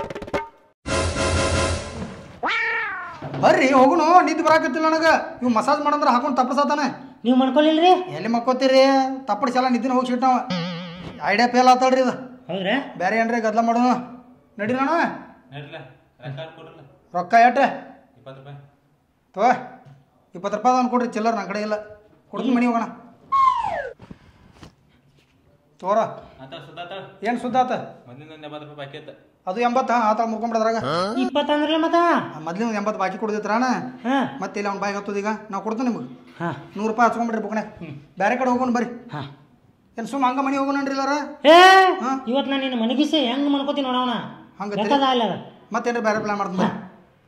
[SPEAKER 1] ಬರ್ರಿ ಹೋಗುನು ನಿದ್ದೆ ಬರಾಕತ್ತಿಲ್ಲ ನನಗೆ ಇವ್ ಮಸಾಜ್ ಮಾಡಂದ್ರೆ ಹಾಕೊಂಡು ತಪ್ಪಸಾತಾನೆ
[SPEAKER 2] ನೀವು ಮಾಡ್ಕೊಲಿಲ್ರಿ
[SPEAKER 1] ಎಲ್ಲಿ ಮಕ್ಕೋತೀರಿ ತಪ್ಪಡಿಸಲ್ಲ ನಿದ್ದಿನ ಹೋಗಿ ಸಿಟ್ಟಾವ ಐಡಿಯಾ ಫೇಲ್ ಆತಾಳ್ರಿ ಇದು
[SPEAKER 2] ಹೌದ್ರಾ
[SPEAKER 1] ಬೇರೆ ಏನ್ರಿ ಗದ್ಲ ಮಾಡೋಣ ನಡಿ ನಾನು ರೊಕ್ಕ ಎಟ್ಟೆ
[SPEAKER 5] 20 ರೂಪಾಯಿ
[SPEAKER 1] ತೋ 20 ರೂಪಾಯಿ ಅವ್ನು ಕೊಡ್ರಿ ಚಿಲ್ಲರ್ ನನ್ನ ಕಡೆ ಇಲ್ಲ ಕೊಡ್ತೀನಿ ಮನೆ ಹೋಗೋಣ ತೋರ ಏನು ಸುದ್ದ ಆತ
[SPEAKER 5] ಮೊದಲಿಂದ 80 ರೂಪಾಯಿ ಬಾಕಿ ಇತ್ತು
[SPEAKER 1] ಅದು 80 ಆತ ಮುರ್ಕೊಂಬಿಡದ್ರಾಗ
[SPEAKER 2] 20 ಅಂದ್ರಲ್ಲ ಮತ್ತ
[SPEAKER 1] ಮೊದ್ಲಿನ 80 ಬಾಕಿ ಕೊಡ್ದಿತ್ರಣ
[SPEAKER 2] ಹಾ
[SPEAKER 1] ಮತ್ತೆ ಇಲ್ಲಿ ಅವ್ನ ಬಾಯಿಗೆ ಹತ್ತದ ಈಗ ನಾವು ಕೊಡ್ತೇನೆ ನಿಮಗೆ
[SPEAKER 2] ಹಾ
[SPEAKER 1] 100 ರೂಪಾಯಿ ಹಚ್ಕೊಂಡ್ಬಿಡ್ರಿ ಬುಕ್ನೆ ಬೇರೆ ಕಡೆ ಹೋಗೋಣ ಬರ್ರಿ
[SPEAKER 2] ಹಾ
[SPEAKER 1] ಏನು ಸುಮ್ಮ ಹಂಗ ಮನೆ ಹೋಗೋಣನ್ರಿ ಇಲ್ಲಾರ
[SPEAKER 2] ಏ ಇವತ್ತು ನಾನು ನಿನ್ನ ಮನಗಿಸಿ ಹೆಂಗ್ ಮಾಡ್ಕೋತೀನಿ ನೋಡವನ
[SPEAKER 1] ಹಂಗ
[SPEAKER 2] ಅಲ್ಲ
[SPEAKER 1] ಮತ್ತೇನ್ರಿ ಬೇರೆ ಪ್ಲಾನ್ ಮಾಡ್ತೀನಿ ಬರ್ರಿ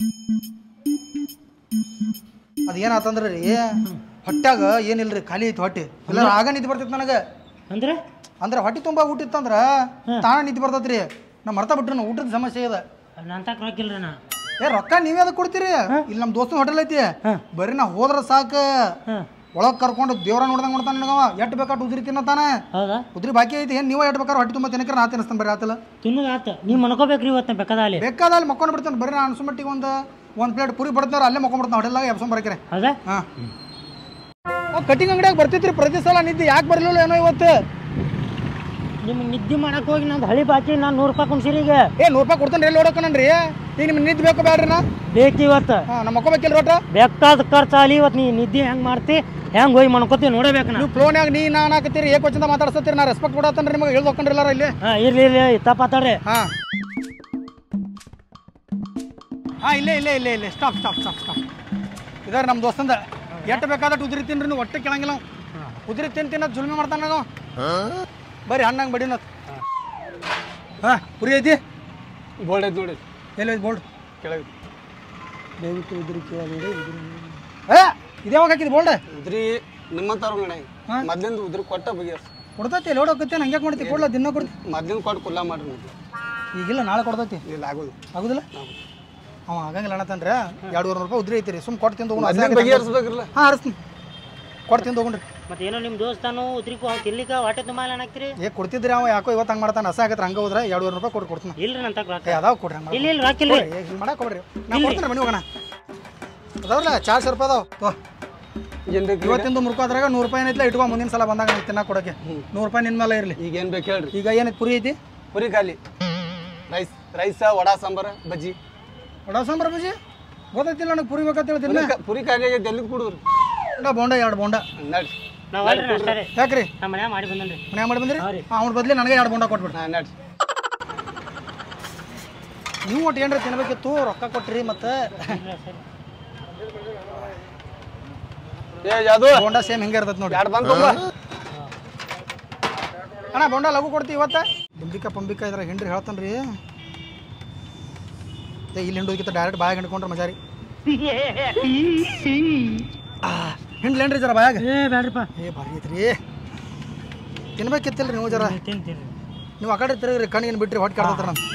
[SPEAKER 1] ಅದು ಏನಾತಂದ್ರೆ ರೀ ಹೊಟ್ಯಾಗ ಏನಿಲ್ರಿ ಖಾಲಿ ಐತಿ ಹೊಟ್ಟೆ ಇಲ್ಲ ಆಗ ನಿದ್ದೆ ಬರ್ತೈತಿ ನನಗೆ ಅಂದ್ರೆ ಹೊಟ್ಟೆ ತುಂಬ ಊಟ ಇತ್ತಂದ್ರೆ ತಾಣ ನಿದ್ದೆ ಬರ್ತೈತ್ರಿ ನಾ ಮರ್ತಾ ಬಿಟ್ರಿ ನಾವು ಊಟದ ಸಮಸ್ಯೆ ಇದೆ
[SPEAKER 2] ನಂತ ರೊಕ್ಕಿಲ್ರಿ ನಾ
[SPEAKER 1] ಏ ರೊಕ್ಕ ನೀವೇ ಅದಕ್ಕೆ ಕೊಡ್ತೀರಿ ಇಲ್ಲಿ ನಮ್ಮ ದೋಸ್ತನ ಹೋಟೆಲ್ ಐತಿ ಬರೀ ನಾ ಹೋದ್ರ ಸಾಕು ಒಳಗೆ ಕರ್ಕೊಂಡು ದೇವ್ರ ನೋಡ್ದಂಗೆ ನೋಡ್ತಾನೆ ನನಗವ ಎಟ್ಟು ಬೇಕಾಟ್ ಉದ್ರಿ ತಿನ್ನತಾನೆ
[SPEAKER 2] ಹೌದಾ
[SPEAKER 1] ಉದ್ರಿ ಬಾಕಿ ಐತಿ ಏನು ನೀವು ಎಟ್ಟು ಬೇಕಾದ್ರೆ ಹೊಟ್ಟೆ ತುಂಬ ತಿನ್ನಕ್ರೆ ನಾ ತಿನ್ನಿಸ್ತಾನೆ ಬರೀ ಆತಲ್ಲ
[SPEAKER 2] ತಿನ್ನೋದು ಆತ ನೀವು ಮನ್ಕೋಬೇಕ್ರಿ ಇವತ್ತು ಬೇಕಾದಲ್ಲಿ
[SPEAKER 1] ಬೇಕಾದಲ್ಲಿ ಮಕ್ಕೊಂಡು ಬಿಡ್ತಾನೆ ಬರೀ ನಾನು ಅನ್ಸುಮಟ್ಟಿಗೆ ಒಂದು ಪ್ಲೇಟ್ ಪುರಿ ಬಡ್ತಾರೆ ಅಲ್ಲೇ ಮಕ್ಕೊಂಡ್ಬಿಡ್ತಾನೆ ಹೋಟೆಲ್ದಾಗ ಎಬ್ಸೊಂಡ್ ಬರಕ್ರೆ
[SPEAKER 2] ಹೌದಾ
[SPEAKER 1] ಹಾಂ ಕಟಿಂಗ್ ಅಂಗಡಿಯಾಗ ಬರ್ತಿದ್ರಿ ಪ್ರತಿ ಸಲ ನಿದ್ದೆ ಯಾಕೆ ಬರಲಿಲ್ಲ ಏನೋ ಇವತ್ತು
[SPEAKER 2] ನಿಮ್ಗೆ ನಿದ್ದೆ ಮಾಡಕ್ಕೆ ಹೋಗಿ ನಂದು ಹಳಿ ಬಾಕಿ ನಾನು 100 ರೂಪಾಯಿ ಕುಣ್ಸಿರಿ ಈಗ
[SPEAKER 1] 100 ರೂಪಾಯಿ ಕೊಡ್ತಾನೆ ಎಲ್ಲಿ ಹೊಡಕಣ್ರಿ ಈಗ ನಿಮ್ಗೆ ನಿದ್ದೆ ಬೇಕು ಬೇಡ್ರಿ ನಾ
[SPEAKER 2] ಬೇಕು ಇವತ್ತು
[SPEAKER 1] ಹಾಂ ನಮ್ಮ ಮಕ್ಕೋಬೇಕಿಲ್ಲ ಒಟ್ಟು
[SPEAKER 2] ಬೇಕಾದ ಖರ್ಚಾಲಿ ಇವತ್ತು ನೀ ನಿದ್ದೆ ಹೆಂಗೆ ಮಾಡ್ತಿ ಹೆಂಗೆ ಹೋಗಿ ಮನ್ಕೋತಿ ನೋಡಬೇಕು ನಾ
[SPEAKER 1] ನೀವು ಫ್ಲೋನ್ಯಾಗ ನಾನು ಹಾಕತ್ತೀರಿ ಏಕೋಚಿಂದ ಮಾತಾಡ್ಸತ್ತೀರಿ ನಾ ರೆಸ್ಪೆಕ್ಟ್ ಕೊಡತ್ತನ್ರಿ ನಿಮಗೆ ಹೇಳ್ದು ಹೋಗ್ಕೊಂಡ್ರಿಲ್ಲ ಇಲ್ಲಿ
[SPEAKER 2] ಹಾಂ ಇರ್ಲಿ ಇರ್ಲಿ ತಪ್ಪಾತಾಡ್ರಿ
[SPEAKER 1] ಹಾಂ ಇಲ್ಲೇ ಸ್ಟಾಪ್ ಇದಾರೆ ನಮ್ಮ ದೋಸ್ತಂದ ಎಷ್ಟು ಬೇಕಾದಟ್ಟು ಉದ್ರಿ ತಿನ್ರಿ ನೀವು ಒಟ್ಟೆ ಕೇಳಂಗಿಲ್ಲ ಉದ್ರಿ ತಿನ್ನೋದು ಜುಲ್ಮೆ ಮಾಡ್ತಾನೆ ನಾವು ಬರ್ರಿ ಹಣ್ಣಂಗೆ ಬಡಿನತ್ ಹಾಂ ಪುರಿ ಐತಿ
[SPEAKER 6] ಬೋಲ್ಡ್ ಐತಿ ನೋಡಿ
[SPEAKER 1] ಎಲ್ಲಿ ಐತಿ ಬೋಲ್ಡ್
[SPEAKER 6] ಕೆಳಗೆ
[SPEAKER 1] ದಯವಿಟ್ಟು ಉದ್ರಿ ಕೇಳಿ ಇದ್ಯಾವಾಗ ಹಾಕಿದ್ ಬೋಲ್ಡ್
[SPEAKER 6] ಉದ್ರಿ ನಿಮ್ಮಂತವ್ರ ಅಂಗಡಿ ಮೊದ್ಲಿಂದ ಉದ್ರಿ ಕೊಟ್ಟ ಬಗೆಹರ್ಸ
[SPEAKER 1] ಕೊಡ್ತೈತಿ ಲೋಡ್ ಹೋಗುತ್ತೆ ಹಂಗೆ ಮಾಡ್ತಿ ಕೊಡ್ಲ ದಿನ ಕೊಡ್ತಿ
[SPEAKER 6] ಮೊದ್ಲಿಂದ ಕೊಟ್ಟು ಕುಲ್ಲ ಮಾಡ್ರಿ ನೀವು
[SPEAKER 1] ಈಗಿಲ್ಲ ನಾಳೆ ಕೊಡ್ತೈತಿ
[SPEAKER 6] ಇಲ್ಲ ಆಗೋದು
[SPEAKER 1] ಆಗುದಿಲ್ಲ ಅವ ಆಗಂಗಿಲ್ಲ ಅಣ್ಣತಂದ್ರೆ 200 ರೂಪಾಯಿ ಉದ್ರಿ ಐತಿ ರೀ ಸುಮ್ ಕೊಟ್ಟು ತಿಂದು
[SPEAKER 6] ಬಗೆಹರಿಸ್ಬೇಕಿರಲ್ಲ
[SPEAKER 1] ಹಾಂ ಹರಿಸ್ತೀನಿ ಕೊಟ್ಟು ತಿಂದು ಹೋಗ್ರಿ
[SPEAKER 2] ಮತ್ತೇನೋ ನಿಮ್ಮ ದೋಸ್ತಾನು ಉದ್ರಿಗೂ ತಿರ್ಲಿಕ್ಕ ಹೊಟ್ಟೆ ತುಂಬ ಹಾಕ್ತಿರಿ
[SPEAKER 1] ಕೊಡ್ತಿದ್ರಿ ಅವ ಯಾಕೋ ಇವತ್ತು ಹಂಗೆ ಮಾಡ್ತಾನೆ ಹಸ ಆಗತ್ತೆ ಹಂಗೆ ಹೋದ್ರೆ 200 ರೂಪಾಯಿ ಕೊಡ್ತೀನಿ
[SPEAKER 2] ಇಲ್ರಿ ನಂತ ರೊಕ್ಕ
[SPEAKER 1] ಅದಾವ ಕೊಡ್ರಿ ಹಂಗೆ
[SPEAKER 2] ಇಲ್ಲ ರೊಕ್ಕಿಲ್ರಿ
[SPEAKER 1] ಹಿಂಗೆ ಮಾಡಕ್ಕೆ ಕೊಡ್ರಿ ನಾ ಕೊಡ್ತೀನಿ ಮನೆ ಹೋಗೋಣ ಅದಾವ್ರಲ್ಲ 400 ರೂಪಾಯಿ ಅದಾವ ತೋ ಇವತ್ತಿಂದು ಮುರ್ಕೋದ್ರಾಗ 100 ರೂಪಾಯಿ ಏನೈತಿಲ್ಲ ಇಟ್ಕೊ ಮುಂದಿನ ಸಲ ಬಂದಾಗ ನೀವು ತಿನ್ನಕ್ಕೆ ಕೊಡೋಕೆ 100 ರೂಪಾಯಿ ನಿನ್ನ ಮೇಲೆ ಇರಲಿ
[SPEAKER 6] ಈಗ ಏನು ಬೇಕು ಹೇಳ್ರಿ
[SPEAKER 1] ಈಗ ಏನೈತಿ ಪುರಿ ಐತಿ
[SPEAKER 6] ಪುರಿ ಖಾಲಿ ರೈಸ ವಡಾ ಸಾಂಬಾರ ಬಜ್ಜಿ
[SPEAKER 1] ವಡಾ ಸಾಂಬಾರು ಬಜ್ಜಿ ಗೊತ್ತೈತಿಲ್ಲ ನನಗೆ ಪುರಿ ಬೇಕಂತ ಹೇಳ್ತೀನಿ
[SPEAKER 6] ಪುರಿ ಖಾಲಿ ಆಗೈತೆ ಎಲ್ಲಿಗೆ ಕೊಡುದ್ರಿ
[SPEAKER 1] ಬೋಂಡ 2 ಬೋಂಡ
[SPEAKER 6] ನಡ್ರಿ
[SPEAKER 2] ನಾವು ಅಲ್ರಿ ಅಷ್ಟೇ ರೀ
[SPEAKER 1] ಯಾಕ್ರಿ
[SPEAKER 2] ನಮ್ಮ ಮನ್ಯಾಗ ಮಾಡಿ ಬಂದನ್ರಿ
[SPEAKER 1] ಮನ್ಯಾಗ ಮಾಡಿ ಬಂದ್ರಿ ಅವ್ನ ಬದ್ಲಿ ನನಗೆ 2 ಬೋಂಡ ಕೊಟ್ಬಿಡ್ರಿ
[SPEAKER 6] ನಡ್ರಿ
[SPEAKER 1] ನೀವು ಒಟ್ಟು ಏನ್ರಿ ತಿನ್ಬೇಕಿತ್ತು ರೊಕ್ಕ ಕೊಟ್ರಿ ಮತ್ತೆ
[SPEAKER 6] ಯಾವುದು
[SPEAKER 1] ಬೋಂಡ ಸೇಮ್ ಹಿಂಗೆ ಇರ್ತೈತೆ ನೋಡಿ
[SPEAKER 6] 2 ಬಂದು
[SPEAKER 1] ಅಣ್ಣ ಬೋಂಡ ಲಘು ಕೊಡ್ತೀವಿ ಇವತ್ತ ಪಂಬಿಕಾ ಇದ್ರಾಗ ಹಿಂಡ್ರಿ ಹೇಳ್ತಾನ್ರಿ ಇಲ್ಲಿ ಹಿಂಡೋದಕ್ಕಿಂತ ಡೈರೆಕ್ಟ್ ಬಾಯಾಗ ಹಿಂಡ್ಕೊಂಡ್ರೆ ಮಜಾರಿ ಹಿಂಡ್ಲೇನ್ರಿ ಜರ ಬಾಯಾಗ
[SPEAKER 2] ಬೇಡ್ರಿಪ್ಪ
[SPEAKER 1] ಭಾರಿ ಐತ್ರಿ ತಿನ್ಬೇಕಿತ್ತಿಲ್ರಿ ನೀವು ಜರ
[SPEAKER 2] ತಿಂತೀರಿ
[SPEAKER 1] ನೀವು ಆ ಕಡೆ ತಿರುಗ್ರಿ ಕಣ್ಣಿಗೆ ಬಿಟ್ರಿ ಹೊಟ್ಟೆ ಕಾಡ್ತಾರ ನಾನು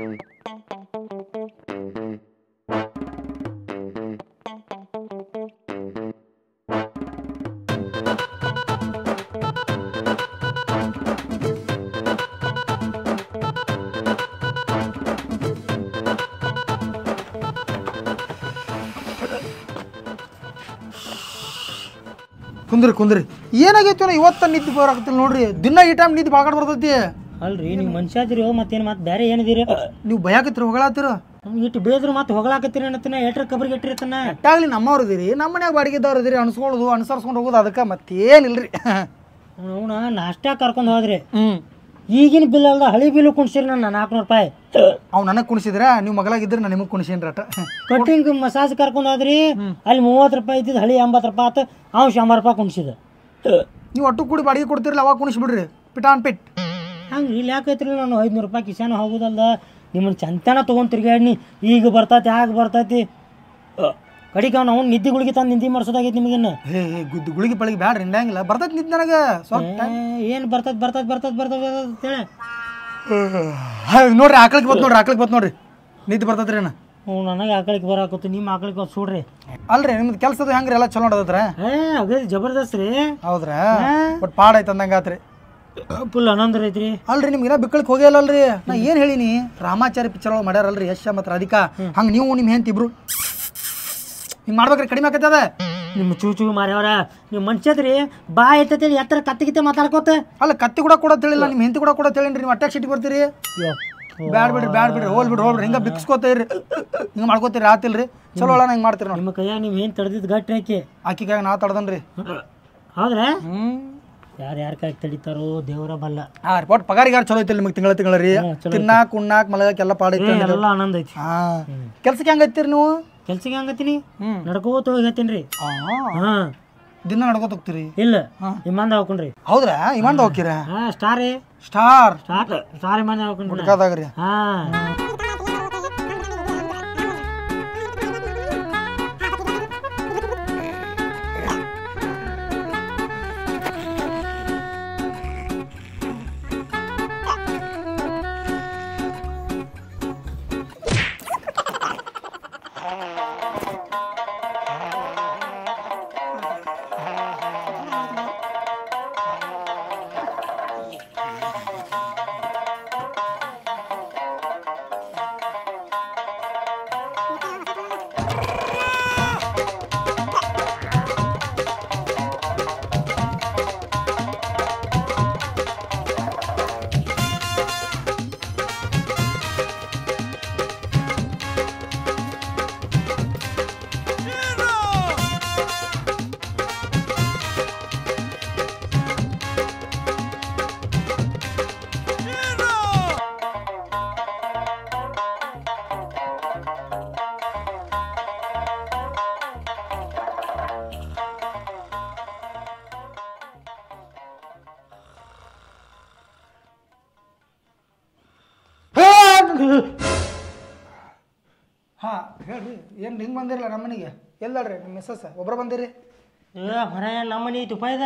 [SPEAKER 1] ಕುಂದ್ರಿ ಏನಾಗೈತಿ ಇವತ್ತ ನಿದ್ದೆ ಬರಾಕತ್ತಿಲ್ಲ ನೋಡ್ರಿ ದಿನ ಈ ಟೈಮ್ ನಿದ್ದೆ ಬಾಗಾಡ್ ಬರ್ತೈತಿ
[SPEAKER 2] ಅಲ್ರಿ ನೀವು ಮನುಷ್ಯ ಅದಿರಿ ಮತ್ತೇನು ಮತ್ತೆ ಬೇರೆ ಏನಿದಿರಿ
[SPEAKER 1] ನೀವು ಭಯಾಕತ್ರಿ ಹೊಗಳಾತಿರ
[SPEAKER 2] ಇಟ್ಟು ಬೇದ್ರು ಮತ್ತೆ ಹೊಗಳಾಕತ್ತೀರಿ ಅನ್ನತ್ತಿನ ಎಟ್ರ ಕಬ್ರಿಗೆ ಇಟ್ಟಿರ್ತಾನ
[SPEAKER 1] ಎಟ್ಟಾಗ್ಲಿ ನಮ್ಮವ್ರು ಇದೀರಿ ನಮ್ಮ ಮನ್ಯಾಗ ಬಾಡಿಗೆದವ್ರು ಇದೀರಿ ಅನ್ಸ್ಕೊಳ್ಳೋದು ಅನುಸರಿಸ್ಕೊಂಡು ಹೋಗೋದು ಅದಕ್ಕೆ ಮತ್ತೇನಿಲ್ರಿ
[SPEAKER 2] ಅವನ ನಾಷ್ಟಾ ಕರ್ಕೊಂಡು ಹೋದ್ರಿ ಈಗಿನ ಬಿಲ್ ಅಲ್ದ ಹಳಿ ಬಿಲ್ ಕುಣ್ಸಿರಿ ನನ್ನ 400 ರೂಪಾಯಿ
[SPEAKER 1] ಅವ್ ನನಗೆ ಕುಣಿಸಿದ್ರ ನೀವು ಮಗಳಾಗಿದ್ರೆ ನಾನು ನಿಮಗೆ ಕುಣಿಸೇನ್ರಿ ಅಟ
[SPEAKER 2] ಕಟಿಂಗ್ ಮಸಾಜ್ ಕರ್ಕೊಂಡು ಹೋದ್ರಿ ಅಲ್ಲಿ 30 ರೂಪಾಯಿ ಇದ್ದಿದ್ದು ಹಳಿ 80 ರೂಪಾಯಿ ಆತು ಅವ್ನು 100 ರೂಪಾಯಿ ಕುಣ್ಸಿದ
[SPEAKER 1] ನೀವು ಒಟ್ಟು ಕೂಡಿ ಬಾಡಿಗೆ ಕೊಡ್ತಿರಲ್ಲ ಅವಾಗ ಕುಣಿಸ್ಬಿಡ್ರಿ ಪಿಟಾನ್ ಪಿಟ್
[SPEAKER 2] ಹಂಗೆ ಇಲ್ಲಿ ಯಾಕೈತ್ರಿ ನಾನು 500 ರೂಪಾಯಿ ಕಿಸಾನ ಹೋಗುದಲ್ದ ನಿಮ್ಮನ್ನ ಚಂತನ ತೊಗೊಂಡು ತಿರ್ಗಾಡಿ ಈಗ ಬರ್ತೈತಿ ಆಗ ಬರ್ತೈತಿ ಕಡಿಗೆ ಅವ್ನು ನಿದ್ದೆ ಗುಳಿಗೆ ತಂದು ನಿದ್ದೆ ಮಾಡ್ಸೋದಾಗೈತಿ ನಿಮಗೇನು
[SPEAKER 1] ಗುಳಿಗೆ ಪಳಿಗೆ ಬ್ಯಾಡ್ರಿ ಹಿಂಡಂಗಿಲ್ಲ ಬರ್ತೈತಿ ನಿದ್ದೆ ನನಗೆ ಸ್ವಲ್ಪ
[SPEAKER 2] ಏನು ಬರ್ತೈತಿ ಅಂತೇಳಿ
[SPEAKER 1] ನೋಡ್ರಿ ಆಕಳಿಗೆ ಬತ್ ನೋಡ್ರಿ ನಿದ್ದೆ ಬರ್ತೈತ್ರಿ ಏನ
[SPEAKER 2] ಹ್ಞೂ ನನಗೆ ಆಕಳಿಗೆ ಬರಾಕತ್ತು ನಿಮ್ಮ ಆಕಳಿಗೆ ಸುಡ್ರಿ
[SPEAKER 1] ಅಲ್ರಿ ನಿಮ್ದು ಕೆಲಸದ ಹೆಂಗ್ರಿ ಎಲ್ಲ ಚಲೋ ನೋಡದ್ರ
[SPEAKER 2] ಅಗದಿ ಜಬರ್ದಸ್ತ್ ರೀ
[SPEAKER 1] ಹೌದ್ರಾ ಬಟ್ ಪಾಡ ಐತೆ ಅಂದಂಗ ಆತ್ರಿ
[SPEAKER 2] ಫುಲ್ ಆನಂದ ಐತ್ರಿ
[SPEAKER 1] ಅಲ್ರಿ ನಿಮ್ಗೆ ಬಿಕ್ಕಳಿಗೆ ಹೋಗಿಲ್ಲಲ್ರಿ ನಾ ಏನು ಹೇಳಿನಿ ರಾಮಾಚಾರಿ ಪಿಕ್ಚರ್ ಒಳಗೆ ಮಾಡ್ಯಾರಲ್ರಿ ಯಶ ಮತ್ತು ರಾಧಿಕಾ ಹಂಗೆ ನೀವು ನಿಮ್ಮ ಹೆಂತ ಇಬ್ರು ಹಿಂಗೆ ಮಾಡ್ಬೇಕ್ರಿ ಕಡಿಮೆ ಆಕೈತದ.
[SPEAKER 2] ನಿಮ್ಮ ಚೂಚು ಮಾರ್ಯವ್ರ ನೀವು ಮನ್ಷದ್ರಿ ಬಾ ಐತತಿ ಎತ್ತರ ಕತ್ತಿಗಿತ್ತೆ ಮಾತಾಡ್ಕೋತ.
[SPEAKER 1] ಅಲ್ಲ ಕತ್ತಿ ಕೂಡ ತಿಳಿಲ್ಲ, ನಿಮ್ಮ ಹೆಂಡತಿ ಕೂಡ ತಿಳಿನ್ರಿ, ನೀವು ಅಟ್ಯಾಕ್ ಸಿಟಿಗೆ ಬರ್ತೀರಿ. ಬ್ಯಾಡ್ ಬಿಡ್ರಿ ಹೋಗ್ಬಿಡ್ರಿ ಹಿಂಗೆ ಬಿಕ್ಸ್ಕೋತೀರಿ, ಹಿಂಗೆ ಮಾಡ್ಕೋತೀರಿ ಆತಿಲ್ರಿ. ಚಲೋ ಅಲ್ಲ ಹಿಂಗೆ ಮಾಡ್ತೀರಿ ನೋಡಿ.
[SPEAKER 2] ನಿಮ್ಮ ಕೈಯಾಗ ನೀವು ಏನು ತಡೆದಿದ್ದು ಗಟ್ಟಿ
[SPEAKER 1] ಆಕಿ ಕೈಯಾಗ ನಾ ತಡ್ದನ್ರಿ.
[SPEAKER 2] ಹೌದ್ರಾ? ಯಾರು ಕೈ ತಡಿತಾರೋ ದೇವರ ಬಲ್ಲ.
[SPEAKER 1] ಒಟ್ಟು ಪಗಾರಿಗೆ ಯಾರು ಚಲೋ ಐತಿಲ್ಲ ನಿಮಗೆ ತಿಂಗಳ ರೀ? ತಿನ್ನಾಕ ಉಣ್ಣಾಕ ಮಲಗಕ್ಕೆ ಎಲ್ಲ ಪಾಡೈತಿ,
[SPEAKER 2] ಎಲ್ಲ ಆನಂದ ಐತಿ.
[SPEAKER 1] ಕೆಲ್ಸಕ್ಕೆ ಹೆಂಗೆ ಐತಿರಿ ನೀವು?
[SPEAKER 2] ಕೆಲ್ಸಕ್ಕೆ ಹೆಂಗತ್ತೀನಿ ನಡ್ಕೋತ ಹೋಗತ್ತೀನಿ ರೀ.
[SPEAKER 1] ದಿನ ನಡ್ಕೋತ ಹೋಗ್ತೀರಿ?
[SPEAKER 2] ಇಲ್ಲ ವಿಮಾನದ ಹೋಗ್ಕೊಂಡ್ರಿ.
[SPEAKER 1] ಹೌದ್ರಾ? ವಿಮಾನದ ಹೋಗ್ತೀರಾ?
[SPEAKER 2] ಸ್ಟಾರ್ ವಿಮಾನ ಹೋಗ್ಕೊಂಡ್ರಿ
[SPEAKER 1] ಹುಡ್ಕಾದಾಗ್ರಿ. ಹಾಂ ಹೇಳ್ರಿ, ಏನು ಹಿಂಗೆ ಬಂದಿರಲ್ಲ ನಮ್ಮ ಮನೆಗೆ? ಎಲ್ಲಾಡ್ರಿ ನಿಮ್ಮ ಮಿಸ್ಸಸ್ ಒಬ್ಬರು ಬಂದಿರಿ?
[SPEAKER 2] ಹೊರ ನಮ್ಮ ಮನೆ ಐತಿ ಉಪಾಯದ.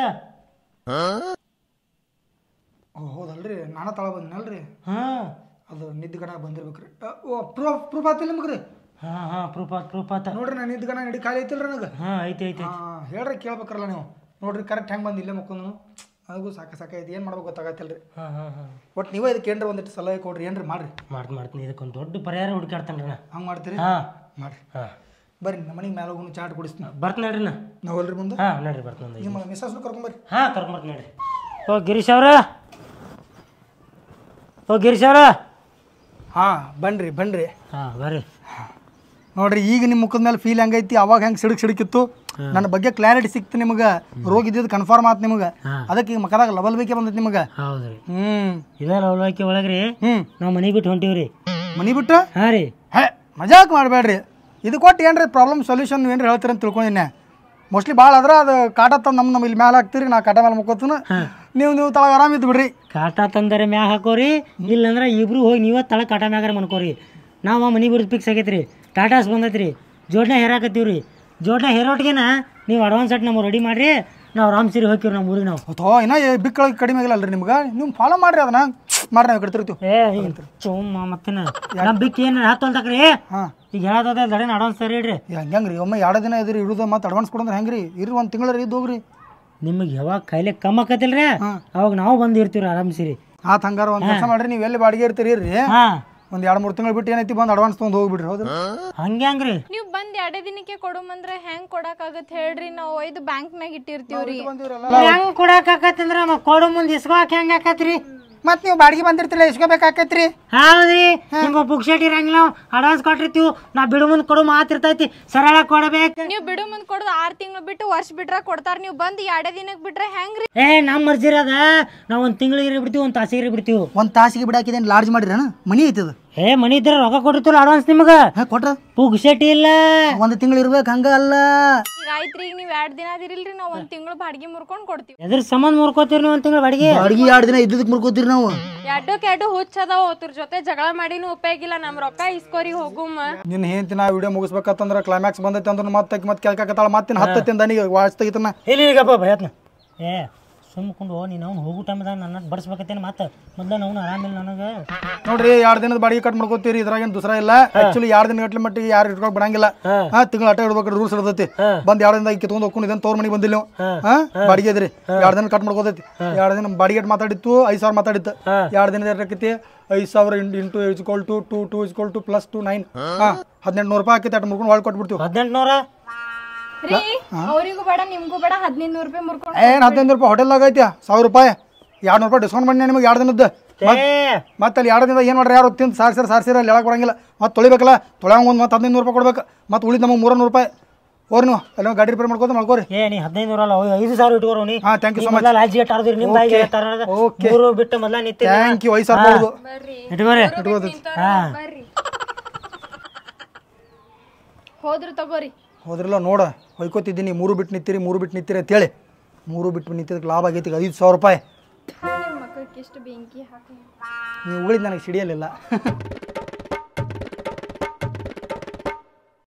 [SPEAKER 1] ಹೌದಲ್ರಿ, ನಾನ ತಳ ಬಂದಿನಲ್ರಿ.
[SPEAKER 2] ಹಾಂ
[SPEAKER 1] ಅದು ನಿದ್ದೆ ಬಂದಿರ್ಬೇಕ್ರಿ. ಪ್ರೂಫ್ ಆತಿಲ್ಲ ನಿಮ್ಗೆ ರೀ?
[SPEAKER 2] ಹಾಂ ಪ್ರೂಫ್ ಆತ
[SPEAKER 1] ನೋಡ್ರಿ, ನಾನು ನಿದ್ದೆ ನಡಿ ಖಾಲಿ ಐತಿಲ್ರಿ ನನಗೆ.
[SPEAKER 2] ಐತಿ
[SPEAKER 1] ಹೇಳ್ರಿ, ಕೇಳ್ಬೇಕ್ರಲ್ಲ ನೀವು. ನೋಡ್ರಿ ಕರೆಕ್ಟ್ ಹೆಂಗೆ ಬಂದು ಇಲ್ಲೇ ಮಕ್ಕೊಂದು ಅದಕ್ಕೂ ಸಾಕೈತಿ, ಏನು ಮಾಡ್ಬೇಕು ಗೊತ್ತಾಗತ್ತಿಲ್ರಿ. ಒಟ್ಟು ನೀವೇ ಇದಕ್ಕೆ ಏನ್ರಿ ಒಂದಿಟ್ಟು ಸಲಹೆ ಕೊಡ್ರಿ, ಏನ್ರಿ ಮಾಡ್ರಿ.
[SPEAKER 2] ಮಾಡ್ತೀನಿ ಇದಕ್ಕೊಂದು ದೊಡ್ಡ ಪರಿಹಾರ ಹುಡುಕಾಡ್ತಾನೆ ರೀ.
[SPEAKER 1] ಹಂಗೆ ಮಾಡ್ತೀರಿ? ಮಾಡ್ರಿ. ಬರ್ರಿ ನಮ್ಮ ಮನೆಗೆ ಮೇಲೆ ಹೋಗಿ ಚಾಟ್ ಕುಡಿಸ್ತೀನಿ.
[SPEAKER 2] ಬರ್ತೀನಿ ನಡ್ರಿ.
[SPEAKER 1] ನಾವು ಅಲ್ರಿ ಮುಂದೆ.
[SPEAKER 2] ನಡ್ರಿ ಬರ್ತೀನಿ.
[SPEAKER 1] ನಿಮ್ಮ ಮಿಸ್ಸಸ್ನು ಕರ್ಕೊಂಬರ್ರಿ.
[SPEAKER 2] ಕರ್ಕೊಂಬರ್ತೀನಿ ನಡ್ರಿ. ಗಿರೀಶ್ ಅವ್ರ ಗಿರೀಶ್ ಅವ್ರ
[SPEAKER 1] ಬನ್ರಿ
[SPEAKER 2] ಬರ್ರಿ.
[SPEAKER 1] ನೋಡ್ರಿ, ಈಗ ನಿಮ್ಮ ಮುಖದ ಮೇಲೆ ಫೀಲ್ ಹೆಂಗೈತಿ, ಅವಾಗ ಹೆಂಗೆ ಸಿಡಿಕಿತ್ತು, ನನ್ನ ಬಗ್ಗೆ ಕ್ಲಾರಿಟಿ ಸಿಕ್ತು ನಿಮಗೆ. ರೋಗ ಇದ್ದಿದ್ದು ಕನ್ಫರ್ಮ್ ಆಯ್ತು ನಿಮಗೆ. ಅದಕ್ಕೆ ಈಗ ಮಕ್ಕದಾಗ ಲವಲ್ ಬೇಕೇ ಬಂದೈತಿ ನಿಮಗೆ.
[SPEAKER 2] ಹೌದ್ರಿ. ಇದೇ ಲವಲ್ವಿಕೆ ಒಳಗ್ರಿ ನಾವು ಮನೆ ಬಿಟ್ಟು ಹೊಂಟೀವ್ರಿ.
[SPEAKER 1] ಮನೆ ಬಿಟ್ಟು?
[SPEAKER 2] ಹಾಂ ರೀ.
[SPEAKER 1] ಮಜಾಕ್ ಮಾಡಬೇಡ್ರಿ. ಇದು ಕೊಟ್ಟು ಏನ್ರಿ ಪ್ರಾಬ್ಲಮ್ ಸೊಲ್ಯೂಷನ್ ಏನ್ರಿ ಹೇಳ್ತೀರಿ ಅಂತ ತಿಳ್ಕೊಂಡಿನಿ. ಮೋಸ್ಟ್ಲಿ ಭಾಳ ಆದ್ರೆ ಅದು ಕಾಟ ತಂದು ನಮ್ಮ ಇಲ್ಲಿ ಮ್ಯಾಲೆ ಹಾಕ್ತೀರಿ, ನಾ ಕಾಟ ಮೇಲೆ ಮುಕ್ಕೋತೀನಿ, ನೀವು ತಳಗ ಆರಾಮಿದ್ದು ಬಿಡ್ರಿ.
[SPEAKER 2] ಕಾಟ ತಂದರೆ ಮ್ಯಾಗ ಹಾಕೋರಿ, ಇಲ್ಲಂದ್ರೆ ಇಬ್ರು ಹೋಗಿ ನೀವೇ ತಳ ಕಾಟ ಮ್ಯಾಗಾರ ಮನ್ಕೋರಿ. ನಾವು ಮನೆ ಬಿಡೋದು ಫಿಕ್ಸ್ ಆಗೈತೆ ರೀ. ಟಾಟಾಸ್ ಬಂದೈತೆ ರೀ, ಜೋಡ್ನ ಹೇರಾಕತ್ತೀವಿ ರೀ. ಜೋಡ್ನ ಹೇರೋಟ್ಗೆನ ನೀವು ಅಡ್ವಾನ್ಸ್ ಅಟ್ ನಮ್ಗೆ ರೆಡಿ ಮಾಡಿರಿ, ನಾವು ರಾಮ್ ಸೀರಿ ಹೋಗ್ತೀವಿ ನಮ್ಮ ಊರಿಗೆ. ನಾವು
[SPEAKER 1] ಇನ್ನೂ ಬಿಕ್ಕಳಿಗೆ ಕಡಿಮೆ ಆಗಿಲ್ಲ ಅಲ್ರಿ ನಿಮ್ಗೆ? ನೀವು ಫಾಲೋ ಮಾಡ್ರಿ ಅದನ್ನ ಮಾಡ್ರಿ, ನಾವು ಕಟ್ತಿರ್ತೀವಿ.
[SPEAKER 2] ಮತ್ತೇನ ನಮ್ಮ ಬಿಕ್ ಏನು ಹತ್ತೊಲ್ತಕ್ರಿ. ಈಗ ಹೇಳೋದ ದಡೇನ ಅಡ್ವಾನ್ಸ್ ಸರಿ ಇಡ್ರಿ.
[SPEAKER 1] ಹೆಂಗ್ರಿ ಒಮ್ಮೆ 2 ದಿನ ಇದ್ರಿ ಇಡುದು ಮತ್ತೆ ಅಡ್ವಾನ್ಸ್ ಕೊಡಂದ್ರೆ ಹೆಂಗ್ರಿ? ಇರ್ರಿ 1 ತಿಂಗಳ ಇದ್ದು ಹೋಗ್ರಿ.
[SPEAKER 2] ನಿಮಗೆ ಯಾವಾಗ ಕಾಯಿಲೆ ಕಮ್ಮಿ ಆಕತಿಲ್ರಿ, ಅವಾಗ ನಾವು ಬಂದು ಇರ್ತೀವಿ ಆರಾಮ್ಸಿರಿ.
[SPEAKER 1] ಹಂಗಾರ ಒಂದು ಕೆಲಸ ಮಾಡ್ರಿ, ನೀವು ಎಲ್ಲಿ ಬಾಡಿಗೆ ಇರ್ತೀರಿ ಇರ್ರಿ, ಒಂದು 2-3 ತಿಂಗಳು ಬಿಟ್ಟು ಏನೈತಿ ಬಂದು ಅಡ್ವಾನ್ಸ್ ತೊಗೊಂಡು ಹೋಗ್ಬಿಡ್ರಿ. ಹೌದು
[SPEAKER 2] ಹಂಗ್ರಿ?
[SPEAKER 3] ನೀವು ಬಂದು 2 ದಿನಕ್ಕೆ ಕೊಡುಮಂದ್ರೆ ಹೆಂಗ್ ಕೊಡಕ್ಕಾಗತ್ತೆ ಹೇಳ್ರಿ? ನಾವು ಒಯ್ದು ಬ್ಯಾಂಕ್ನಾಗ ಇಟ್ಟಿರ್ತೀವ್ರಿ.
[SPEAKER 2] ಹೆಂಗ್ ಕೊಡಕಾಕತ್ತಂದ್ರ ಕೊಡು ಮುಂದೆ ಇಸ್ಕೋಕ್ ಹೆಂಗ್ ಆಕತ್ರಿ?
[SPEAKER 1] ಮತ್ತೆ ನೀವು ಬಾಡಿಗೆ ಬಂದಿರ್ತಿಲ್ಲ, ಇಸ್ಕೋಬೇಕಾಕೈತ್ರಿ.
[SPEAKER 2] ಹೌದ್ರಿ, ನಿಮ್ಗೆ ಬುಕ್ಸೆಟ್ ಇರಂಗಿಲ್ಲ, ಅಡ್ವಾನ್ಸ್ ಕೊಟ್ಟಿರ್ತೀವಿ. ನಾ ಬಿಡು ಮುಂದೆ ಕೊಡು ಮಾತಿರ್ತೈತಿ, ಸರಳ ಕೊಡಬೇಕು.
[SPEAKER 3] ನೀವು ಬಿಡು ಮುಂದೆ ಕೊಡೋದು 6 ತಿಂಗಳು ಬಿಟ್ಟು ವರ್ಷ ಬಿಟ್ರ ಕೊಡ್ತಾರ. ನೀವು ಬಂದು 2 ದಿನಕ್ಕೆ ಬಿಟ್ರೆ ಹೆಂಗ್ರಿ?
[SPEAKER 2] ನಮ್ಮ ಮರ್ಜಿ ಅದ. ನಾವು 1 ತಿಂಗಳಿಗೆ ಬಿಡ್ತೀವಿ, 1 ತಾಸಿಗೆ ಬಿಡ್ತೀವಿ.
[SPEAKER 1] 1 ತಾಸಿಗೆ ಬಿಡಾಕಿದೇನು ಲಾಡ್ಜ್ ಮಾಡಿರಿ? ಮನಿ ಐತದ?
[SPEAKER 2] ಮನಿ ಇದ್ರೆ ರೊಕ್ಕ ಕೊಟ್ಟಿರ್ತೀವಲ್ಲ ಅಡ್ವಾನ್ಸ್ ನಿಮ್ಗೆ.
[SPEAKER 1] ಕೊಟ್ರ
[SPEAKER 2] ಬುಕ್ಸೆಟ್ ಇಲ್ಲ,
[SPEAKER 1] 1 ತಿಂಗಳು ಇರ್ಬೇಕು. ಹಂಗ ಅಲ್ಲ,
[SPEAKER 3] ಈಗ ಆಯ್ತ್ರಿ, ಈಗ ನೀವು 2 ದಿನ ಅದಿರಿಲ್ರಿ, ನಾವು 1 ತಿಂಗಳು ಬಾಡಿಗೆ ಮುರ್ಕೊಂಡು ಕೊಡ್ತೀವಿ.
[SPEAKER 2] ಎದ್ರ ಸಂಬಂಧ ಮುರ್ಕೋತೀರಿ ನೀವು 1 ತಿಂಗಳು ಬಾಡಿಗೆ?
[SPEAKER 1] 2 ದಿನ ಇದ್ದದಕ್ಕೆ ಮುರ್ಕೋತೀರಿ ನಾವು.
[SPEAKER 4] ಎರಡು ಹುಚ್ಚದಾವ, ಅದ್ರ ಜೊತೆ ಜಗಳ ಮಾಡಿನೂ ಉಪಯೋಗಿಲ್ಲ. ನಮ್ ರೊಕ್ಕ ಇಸ್ಕೋರಿ ಹೋಗುಮ್ಮ.
[SPEAKER 1] ನಿನ್ನ ಹೆಂಡತಿ ನಾ ವಿಡಿಯೋ ಮುಗಿಸ್ಬೇಕಂತಂದ್ರೆ ಕ್ಲೈಮ್ಯಾಕ್ಸ್ ಬಂದೈತೆ ಅಂದ್ರೆ ಮತ್ತೆ ಕೇಳ್ಕಾಕತ್ತಾಳ. ಮತ್ತೆ 10 ದನಿಗೆ ವಾಚ್ ತೆಗಿತಾನ.
[SPEAKER 2] ಇಲ್ಲಿಗಪ್ಪ ಭಯತ್ನ ಸುಮ್ಕೊಂಡು ನೀನು ಅವ್ನು ಹೋಗೋ ಟೈಮ್ದಾಗ ನನ್ನ ಬಡಿಸ್ಬೇಕತ್ತೇನೆ. ಮತ್ತೆ ಮೊದಲು ನಾವು ಆರಾಮಿಲ್ಲ ನನಗೆ.
[SPEAKER 1] ನೋಡ್ರಿ, 2 ದಿನದ ಬಾಡಿಗೆ ಕಟ್ ಮಾಡ್ಕೋತೀರಿ, ಇದ್ರಾಗೇನು ದುಸರಾ ಇಲ್ಲ. ಆಕ್ಚುಲಿ 2 ದಿನ ಗಟ್ಲೆ ಮಟ್ಟಿಗೆ ಯಾರು ಇಟ್ಕೊಳಕ್ ಬಿಡಂಗಿಲ್ಲ. ತಿಂಗಳು ಅಟ ಇಡ್ಬೇಕು, ರೂಲ್ಸ್ ಇರ್ತೈತಿ. ಬಂದ್ 2 ದಿನದಾಗ ಕಿತ್ಕೊಂಡು ಹೋಗ್ಕೊಂಡು ಇದನ್ನ ತೋರ್ ಮನೆಗೆ ಬಂದಿಲ್ಲ ನೀವು. ಬಾಡಿಗೆ ಇದ್ರಿ 2 ದಿನ ಕಟ್ ಮಾಡ್ಕೋತೈತಿ. 2 ದಿನ ಬಾಡಿಗೆ ಮಾತಾಡಿತ್ತು 5,000 ಮಾತಾಡಿತ್ತು. 2 ದಿನದ ಇರಕೈತಿ 5,000 ಇಂಟು = 2 + 2 9 1800 ರೂಪಾಯಿ ಆಕೈತಿ. ಅಟ್ ಮುರ್ಕೊಂಡು ಹೊಳ್ ಕೊಟ್ಬಿಡ್ತೀವಿ.
[SPEAKER 2] 1800
[SPEAKER 3] ರೀ ಅವ್ರಿಗೂ ಬೇಡ ನಿಮ್ಗೂ ಬೇಡ 1500 ರೂಪಾಯಿ ಮುರ್ಕೊಂಡು
[SPEAKER 1] ಏನು 15 ರೂಪಾಯಿ ಹೋಟೆಲ್ದಾಗ ಐತಿ 1000 ರೂಪಾಯಿ 200 ರೂಪಾಯಿ ಡಿಸ್ಕೌಂಟ್ ಮಾಡಿ ನಿಮಗೆ 2 ದಿನದ್ದು ಮತ್ತೆ ಅಲ್ಲಿ 2 ದಿನದ ಏನು ಮಾಡ್ರಿ ಯಾರು ತಿಂದು ಸಾರ್ಸಿರ ಅಲ್ಲಿ ಹೇಳಕ್ಕೆ ಬರಂಗಿಲ್ಲ ಮತ್ತೆ ತೊಳಿಬೇಕಲ್ಲ ತೊಳೆಯಂಗೆ ಒಂದು ಮತ್ತೆ 1500 ರೂಪಾಯಿ ಕೊಡ್ಬೇಕು ಮತ್ತೆ ಉಳಿದ ನಮಗೆ 300 ರೂಪಾಯಿ ಹೋರಿ ನೀವು ಅಲ್ಲಿ ಗಾಡಿ ರಿಪೇರ್ ಮಾಡ್ಕೋರಿ
[SPEAKER 2] ಏ ನೀ 1500 ಅಲ್ಲ 5000 ಇಟ್ಕೋರು ನೀ
[SPEAKER 1] ಹಾಂ ಥ್ಯಾಂಕ್ ಯು ಸೊ ಮಚ್
[SPEAKER 2] ಲಾಜಿ ಟಾರ್ದ್ರಿ ನಿಮ್ಮ ಬಾಯಿಗೆ
[SPEAKER 1] ಓಕೆ
[SPEAKER 2] ಮೂರು ಬಿಟ್ಟು ಮೊದಲ ನಿತ್ತಿ
[SPEAKER 1] ಥ್ಯಾಂಕ್ ಯು 5000 ರೂಪಾಯಿ
[SPEAKER 2] ಇಟ್ಕೋರಿ ಹಾಂ
[SPEAKER 3] ಹೋದ್ರು ತಗೋರಿ
[SPEAKER 1] ಹೋದ್ರಲ್ಲ ನೋಡ ಹೊಯ್ಕೋತಿದ್ದೀನಿ 3 ಬಿಟ್ಟು ನಿಂತೀರಿ ಅಂತೇಳಿ 3 ಬಿಟ್ಟು ನಿಂತಿದ್ದಕ್ಕೆ ಲಾಭ ಆಗೈತಿ 5000 ರೂಪಾಯಿ
[SPEAKER 3] ನಿಮ್ಮ ಮಕ್ಕಳಿಗೆ ಎಷ್ಟು ಬೆಂಕಿ ಹಾಕಿ
[SPEAKER 1] ನೀವು ಉಳಿದ ನನಗೆ ಸಿಡಿಯಲಿಲ್ಲ